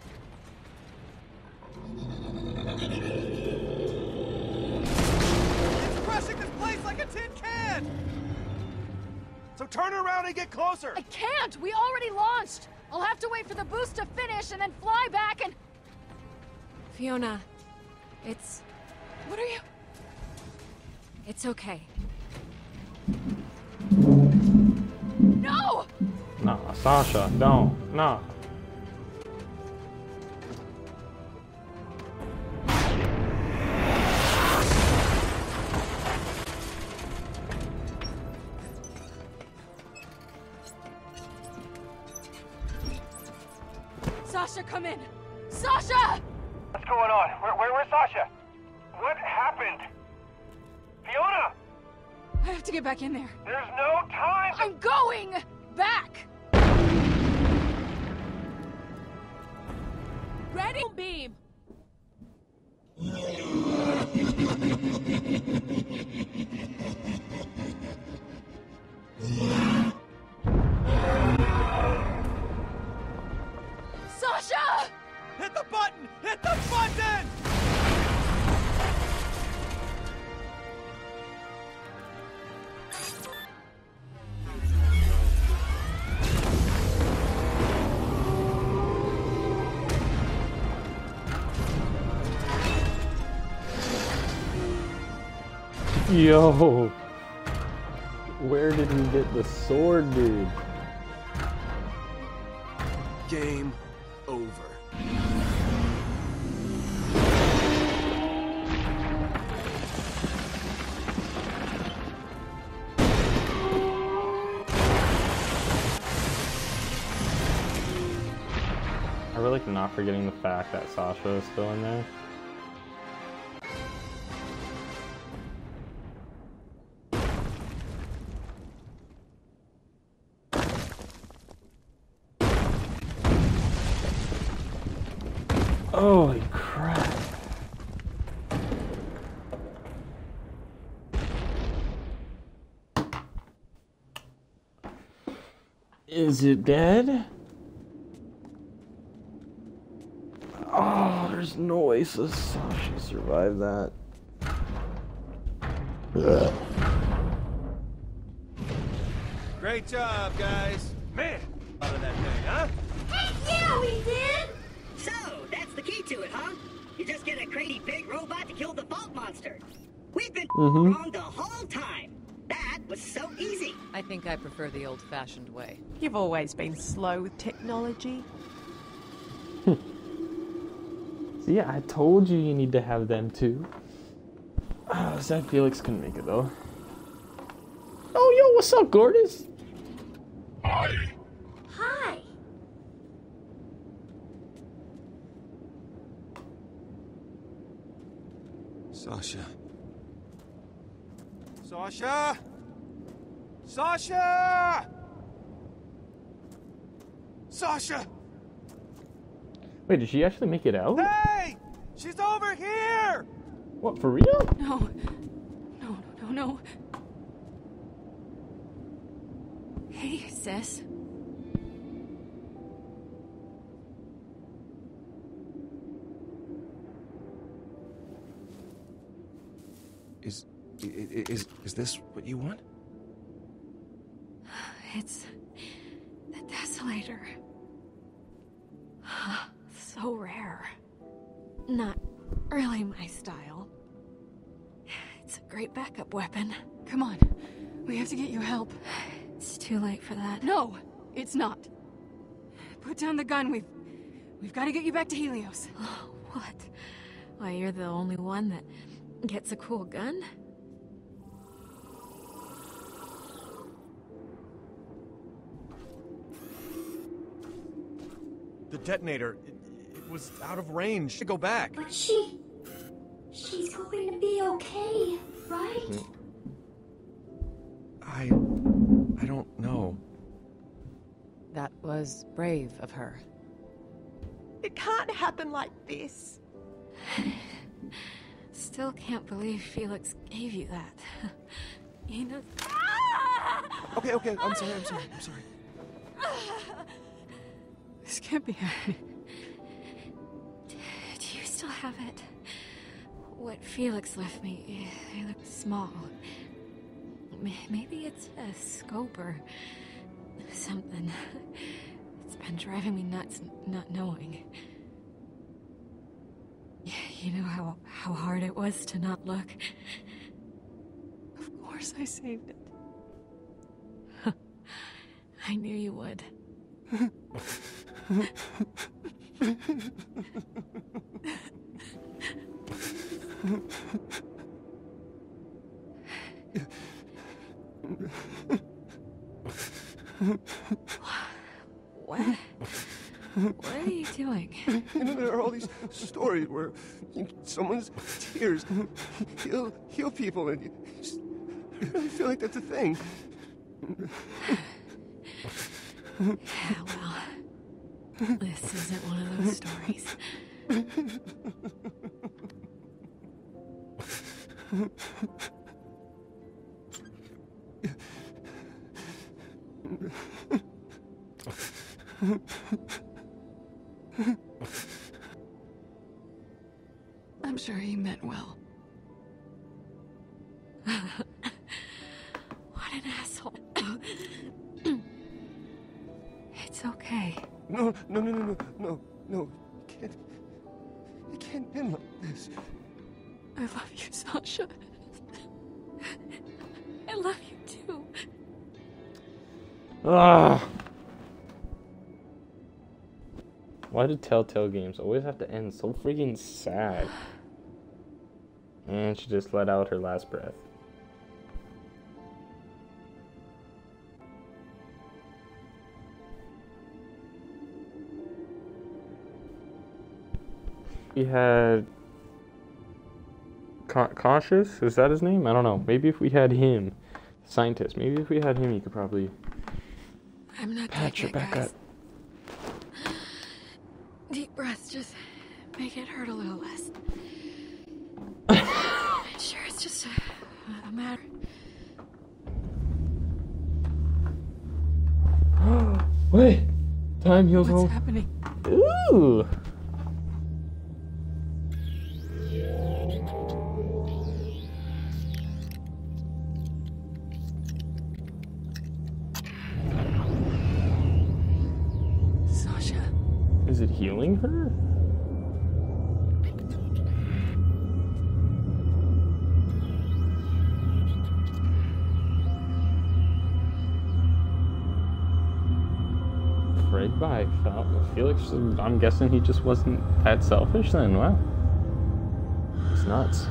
It's crushing this place like a tin can! So turn around and get closer! I can't! We already launched! I'll have to wait for the boost to finish and then fly back and... Fiona, it's... What are you... It's okay. No! Nah, Sasha, don't. Nah. Sasha, come in! Sasha! What's going on? Where's Sasha? What happened? Fiona! to get back in there. There's no time! I'm going back! Ready? Beam! Sasha! Hit the button! Hit the button! Yo, where did we get the sword, dude? Game over. I really like not forgetting the fact that Sasha is still in there. Holy crap. Is it dead? Oh, there's no way Sasha survived that. Ugh. Great job, guys. Man, out of that thing, huh? Hey, yeah, we did! So, that's the key to it, huh? You just get a crazy big robot to kill the Vault Monster. We've been wrong the whole time. That was so easy. I think I prefer the old-fashioned way. You've always been slow with technology. See, I told you you need to have them too. Oh, Zach Felix couldn't make it though. Oh, yo, what's up, Gortys? Hi. Hi. Sasha. Sasha! Sasha! Sasha! Wait, did she actually make it out? Hey! She's over here! What, for real? No. No. Hey, sis. Is this what you want? It's the Desolator. So rare. Not really my style. It's a great backup weapon. Come on. We have to get you help. It's too late for that. No, it's not. Put down the gun. We've got to get you back to Helios. What? Why, you're the only one that gets a cool gun? The detonator, it was out of range. To go back. But she's going to be okay, right? I don't know. That was brave of her. It can't happen like this. Still can't believe Felix gave you that. You know... Okay, I'm sorry. This can't be happening. Do you still have it? What Felix left me, it looked small. Maybe it's a scope or something. It's been driving me nuts not knowing. You know how hard it was to not look? Of course I saved it. I knew you would. What are you doing? You know, there are all these stories where someone's tears heal people, and really feel like that's a thing. Yeah, well, this isn't one of those stories. I'm sure he meant well. What an asshole. It's okay. No. You can't end like this. I love you, Sasha. I love you too. Ah. Why do Telltale games always have to end so freaking sad? And she just let out her last breath. We had Cautious? Is that his name? I don't know. Maybe if we had him, scientist. Maybe if we had him, he could probably patch it back up. Deep breaths just make it hurt a little less. Sure, it's just a matter. Wait, time heals all. What's happening? Ooh. Sasha. Is it healing her? Afraid by Felix? I'm guessing he just wasn't that selfish then. Wow. It's nuts.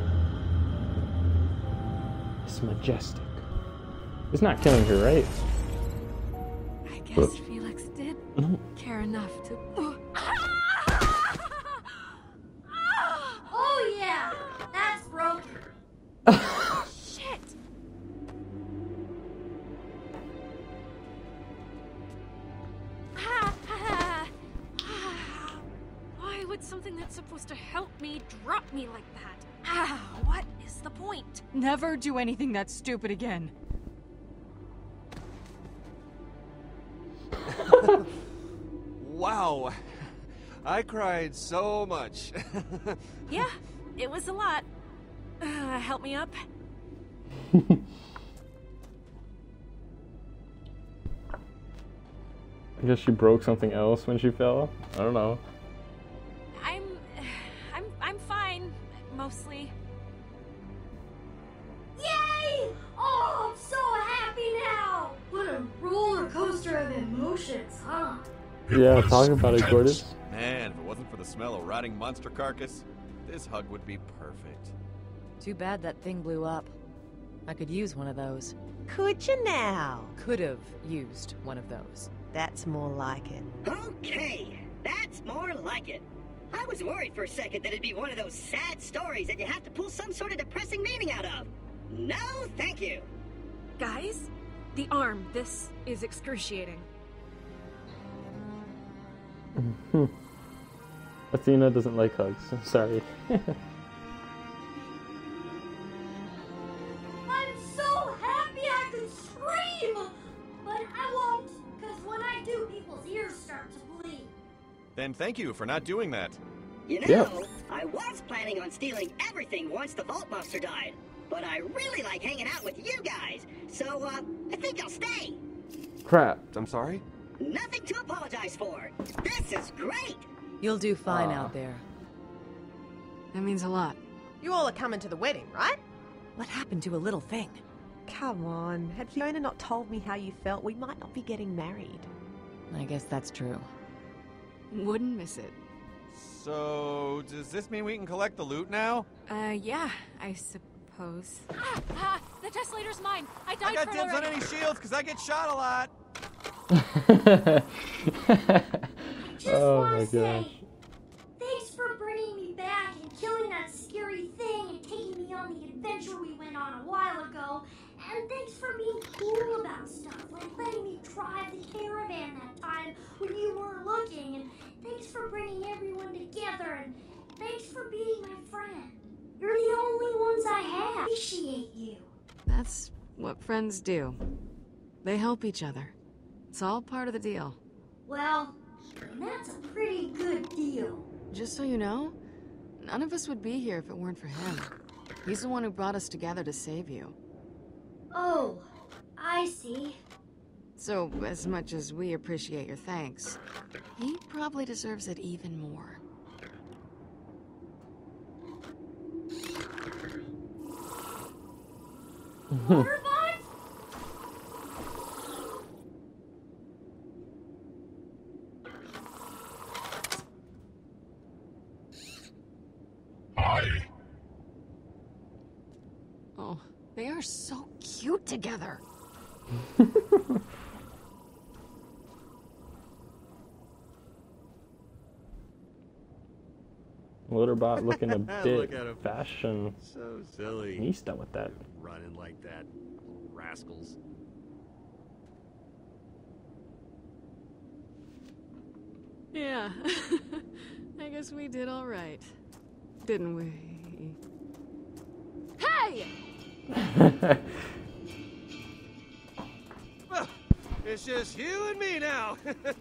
It's majestic. It's not killing her, right? I guess Felix did care enough to... Oh yeah, that's broken. Shit! Why would something that's supposed to help me drop me like that? What is the point? Never do anything that stupid again. Wow. I cried so much. Yeah, it was a lot. Help me up? I guess she broke something else when she fell. I don't know. I'm fine, mostly. Yay! Oh, I'm so happy now. What a roller coaster of emotions, huh? Yeah, talking about it, Gordis. Man, if it wasn't for the smell of rotting monster carcass, this hug would be perfect. Too bad that thing blew up. I could use one of those. Could you now? Could have used one of those. That's more like it. Okay, that's more like it. I was worried for a second that it'd be one of those sad stories that you have to pull some sort of depressing meaning out of. No, thank you. Guys, the arm. This is excruciating. Athena doesn't like hugs. I'm sorry. I'm so happy I could scream! But I won't, because when I do, people's ears start to bleed. Then thank you for not doing that. You know, I was planning on stealing everything once the Vault Monster died. But I really like hanging out with you guys, so, I think I'll stay. Crap. I'm sorry? Nothing to apologize for. This is great! You'll do fine out there. That means a lot. You all are coming to the wedding, right? What happened to a little thing? Come on, had Fiona not told me how you felt, we might not be getting married. I guess that's true. Wouldn't miss it. So, does this mean we can collect the loot now? Yeah, I suppose. The tesslator's mine. I died I got for it dibs on already. any shields because I get shot a lot. Oh my gosh. Thanks for bringing me back and killing that scary thing and taking me on the adventure we went on a while ago. And thanks for being cool about stuff, like letting me drive the caravan that time when you weren't looking. And thanks for bringing everyone together. And thanks for being my friend. You're the only ones I have. Appreciate you. That's what friends do. They help each other. It's all part of the deal. Well, that's a pretty good deal. Just so you know, none of us would be here if it weren't for him. He's the one who brought us together to save you. Oh, I see. So, as much as we appreciate your thanks, he probably deserves it even more. Waterbot? Hi. Oh, they are so cute together. Waterbot looking a bit Look at him. fashion. So silly. Nista with that. Running like that. Rascals. Yeah, I guess we did all right, didn't we? Hey! Well, it's just you and me now.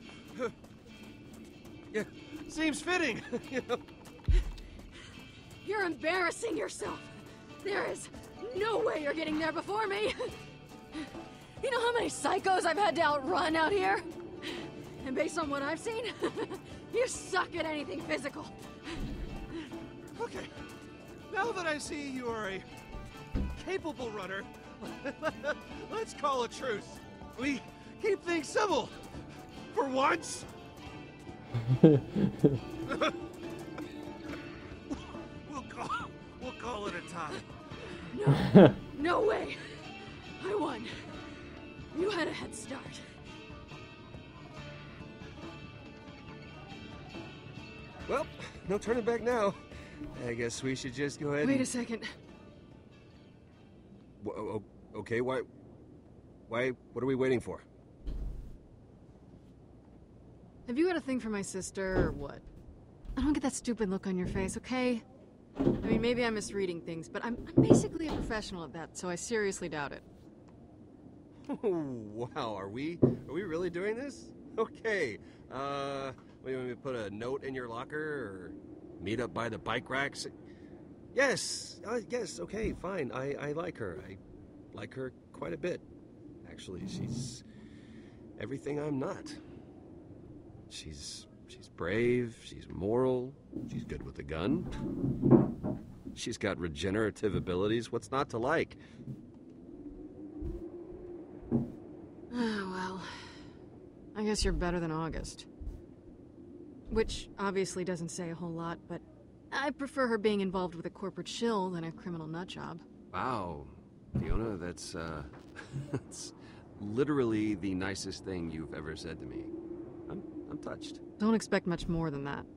Yeah, seems fitting, you know. You're embarrassing yourself. There is no way you're getting there before me. You know how many psychos I've had to outrun out here? And based on what I've seen, you suck at anything physical. Okay, now that I see you are a capable runner, let's call a truce. We keep things civil. For once. We'll call it a tie. No, no way. I won. You had a head start. Well, no turning back now. I guess we should just go ahead Wait and... a second. Okay, why, what are we waiting for? Have you got a thing for my sister, or what? I don't get that stupid look on your face, okay? I mean, maybe I'm misreading things, but I'm basically a professional at that, so I seriously doubt it. Wow, are we really doing this? Okay, what, you want me to put a note in your locker, or meet up by the bike racks? Yes, yes, okay, fine, I like her. I like her quite a bit. Actually, she's everything I'm not. She's brave, she's moral, she's good with a gun. She's got regenerative abilities, what's not to like? Well, I guess you're better than August. Which obviously doesn't say a whole lot, but I prefer her being involved with a corporate shill than a criminal nutjob. Wow, Fiona, that's that's literally the nicest thing you've ever said to me. I'm touched. Don't expect much more than that.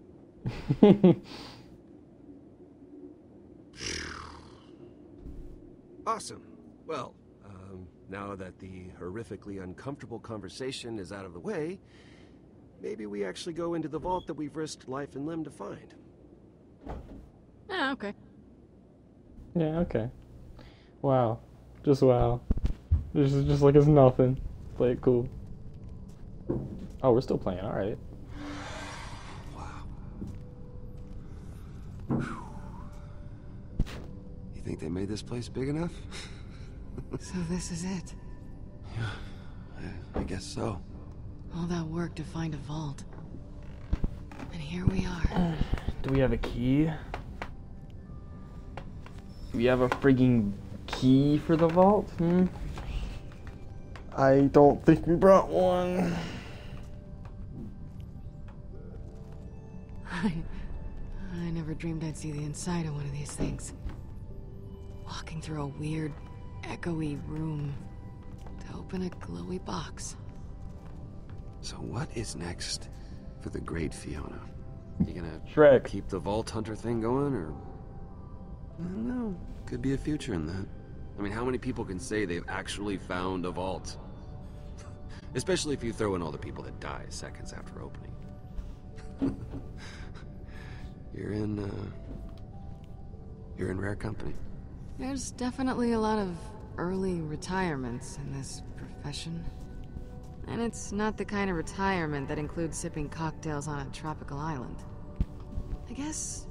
Awesome. Well, now that the horrifically uncomfortable conversation is out of the way, maybe we actually go into the vault that we've risked life and limb to find. Yeah, okay. Yeah, okay. Wow. Just wow. This is just like it's nothing. Play it cool. Oh, we're still playing, alright. You think they made this place big enough? So this is it. I guess so. All that work to find a vault. And here we are. Do we have a key? Do we have a frigging key for the vault? I don't think we brought one. I never dreamed I'd see the inside of one of these things. Walking through a weird, echoey room to open a glowy box. So what is next for the great Fiona? You gonna Shrek. Keep the Vault Hunter thing going, or... I don't know. Could be a future in that. I mean, how many people can say they've actually found a vault? Especially if you throw in all the people that die seconds after opening. You're in rare company. There's definitely a lot of early retirements in this profession. And it's not the kind of retirement that includes sipping cocktails on a tropical island. I guess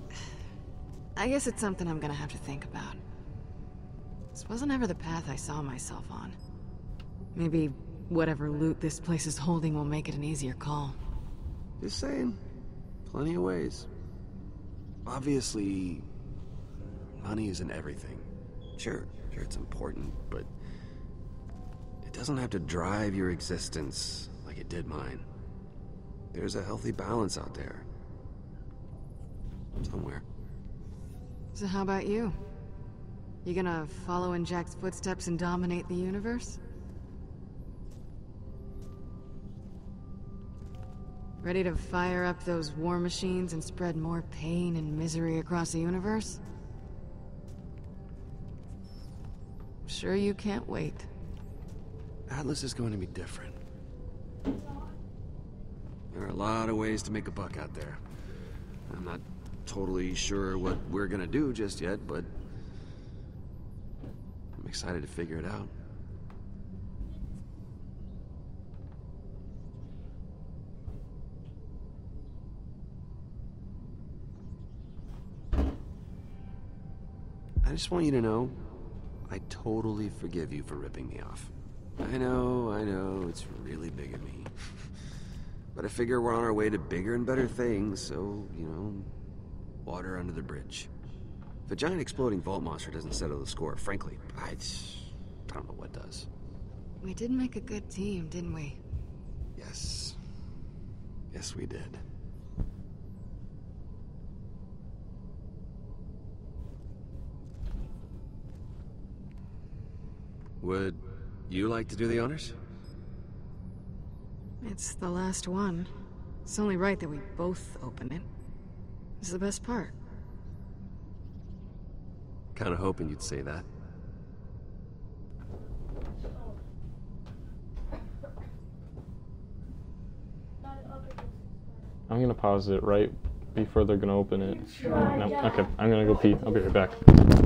it's something I'm gonna have to think about. This wasn't ever the path I saw myself on. Maybe whatever loot this place is holding will make it an easier call. Just saying. Plenty of ways. Obviously, money isn't everything. Sure, it's important, but it doesn't have to drive your existence like it did mine. There's a healthy balance out there. Somewhere. So how about you? You gonna follow in Jack's footsteps and dominate the universe? Ready to fire up those war machines and spread more pain and misery across the universe? Sure you can't wait. Atlas is going to be different. There are a lot of ways to make a buck out there. I'm not totally sure what we're gonna do just yet, but I'm excited to figure it out. I just want you to know, I totally forgive you for ripping me off. I know, it's really big of me. But I figure we're on our way to bigger and better things, so, water under the bridge. If a giant exploding vault monster doesn't settle the score, frankly, I don't know what does. We did make a good team, didn't we? Yes. Yes, we did. Would you like to do the honors? It's the last one. It's only right that we both open it. It's the best part. Kinda hoping you'd say that. I'm gonna pause it right before they're gonna open it. No, okay, I'm gonna go pee. I'll be right back.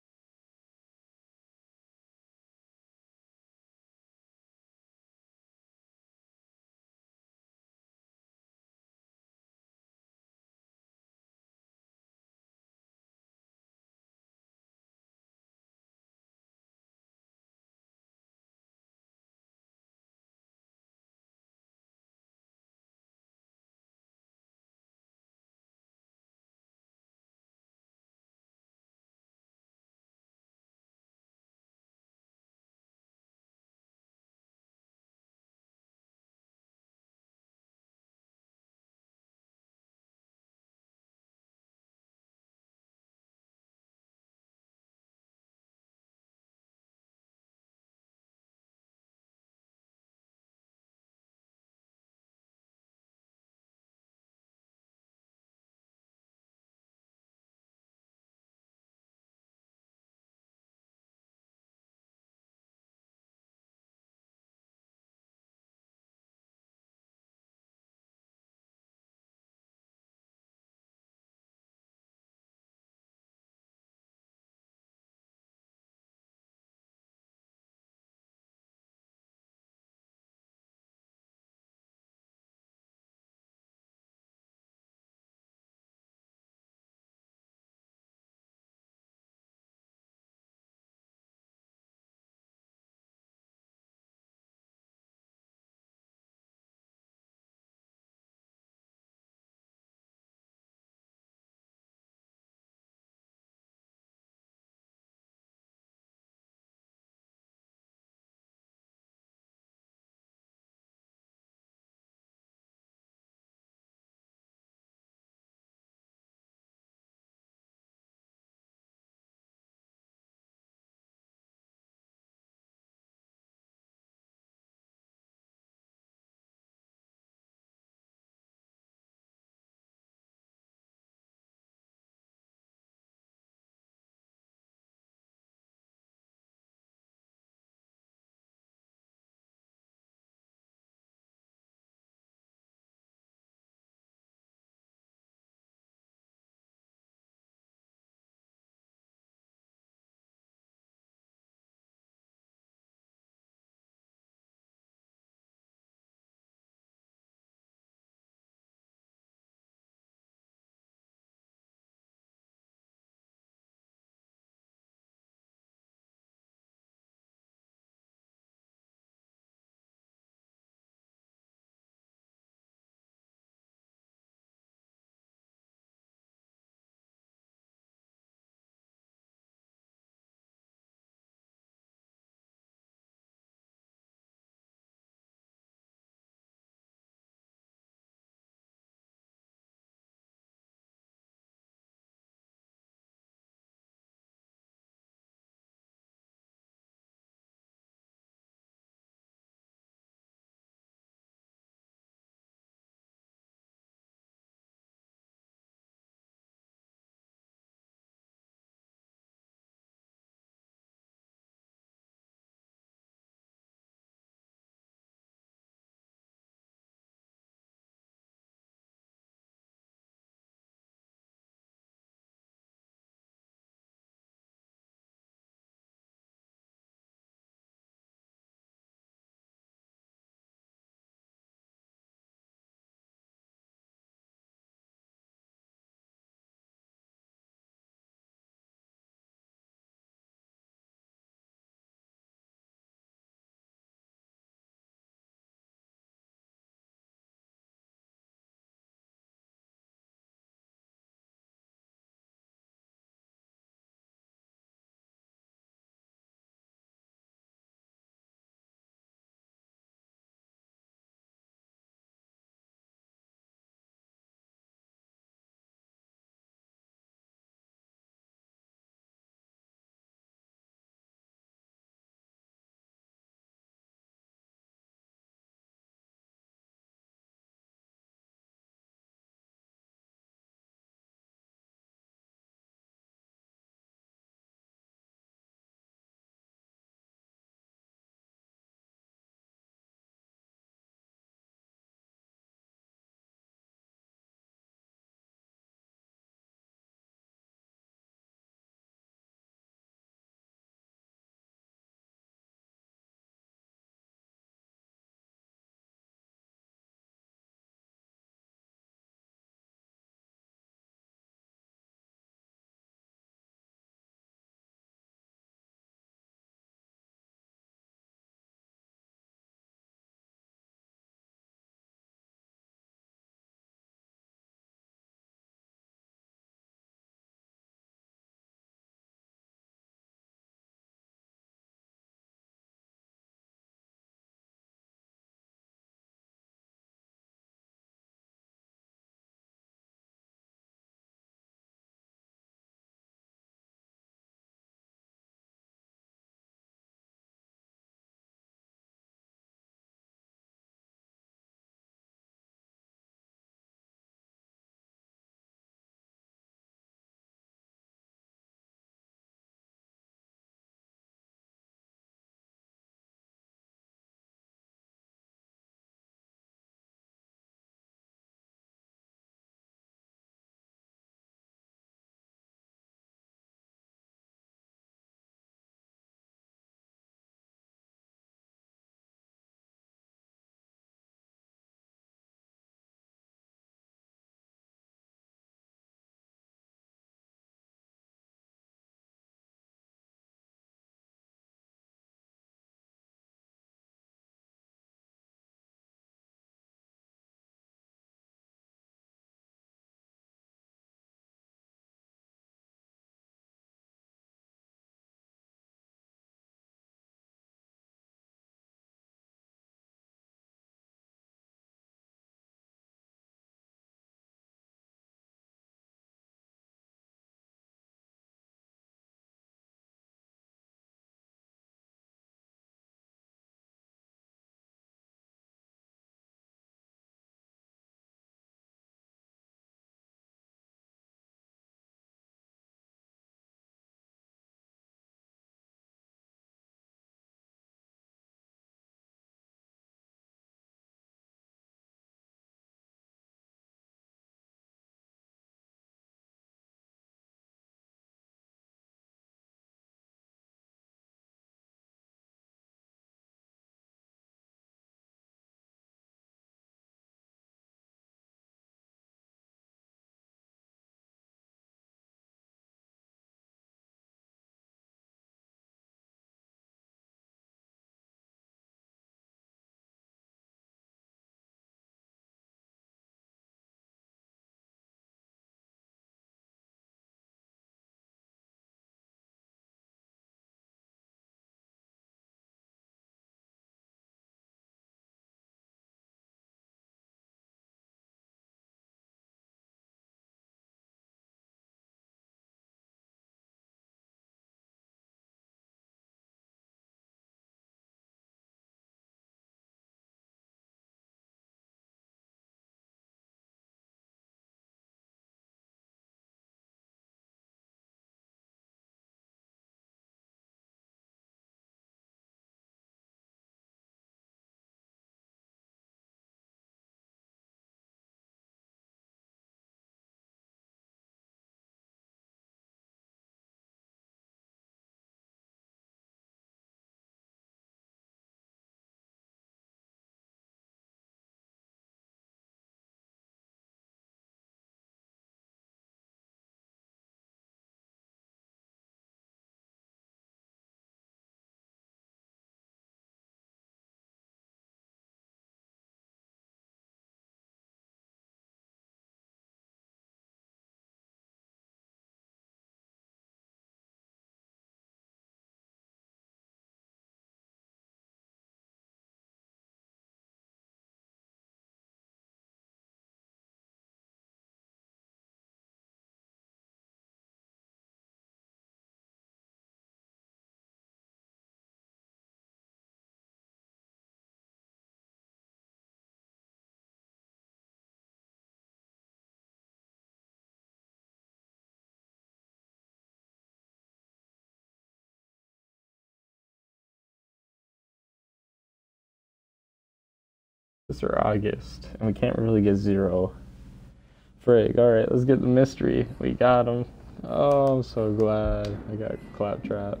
Mr. August. And we can't really get Zero. Frig, alright, let's get the mystery. We got him. Oh, I'm so glad I got Claptrap.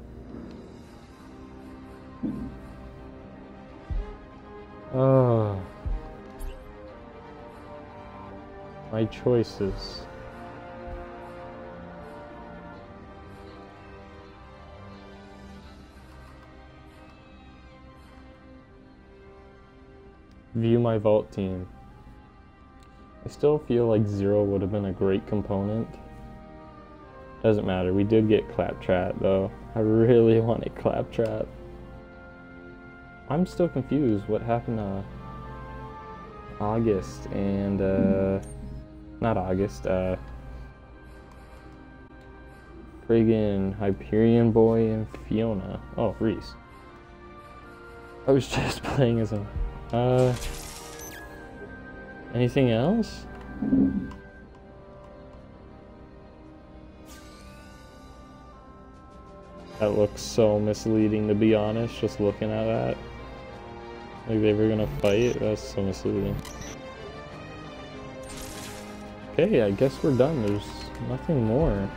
Oh. My choices. View my vault team. I still feel like Zero would have been a great component. Doesn't matter, we did get Claptrap though. I really wanted Claptrap. I'm still confused what happened to August and not August, friggin' Hyperion Boy and Fiona. Oh, Reese. I was just playing as him. Anything else? That looks so misleading, to be honest, just looking at that. Like they were gonna fight? That's so misleading. Okay, I guess we're done. There's nothing more.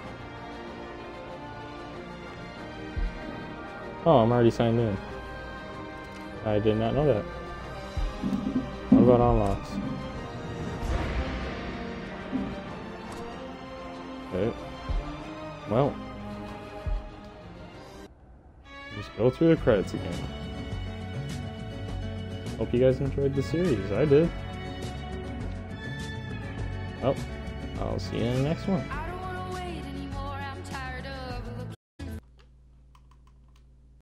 Oh, I'm already signed in. I did not know that. What about unlocks? Okay. Well. Just go through the credits again. Hope you guys enjoyed the series. I did. Well, I'll see you in the next one.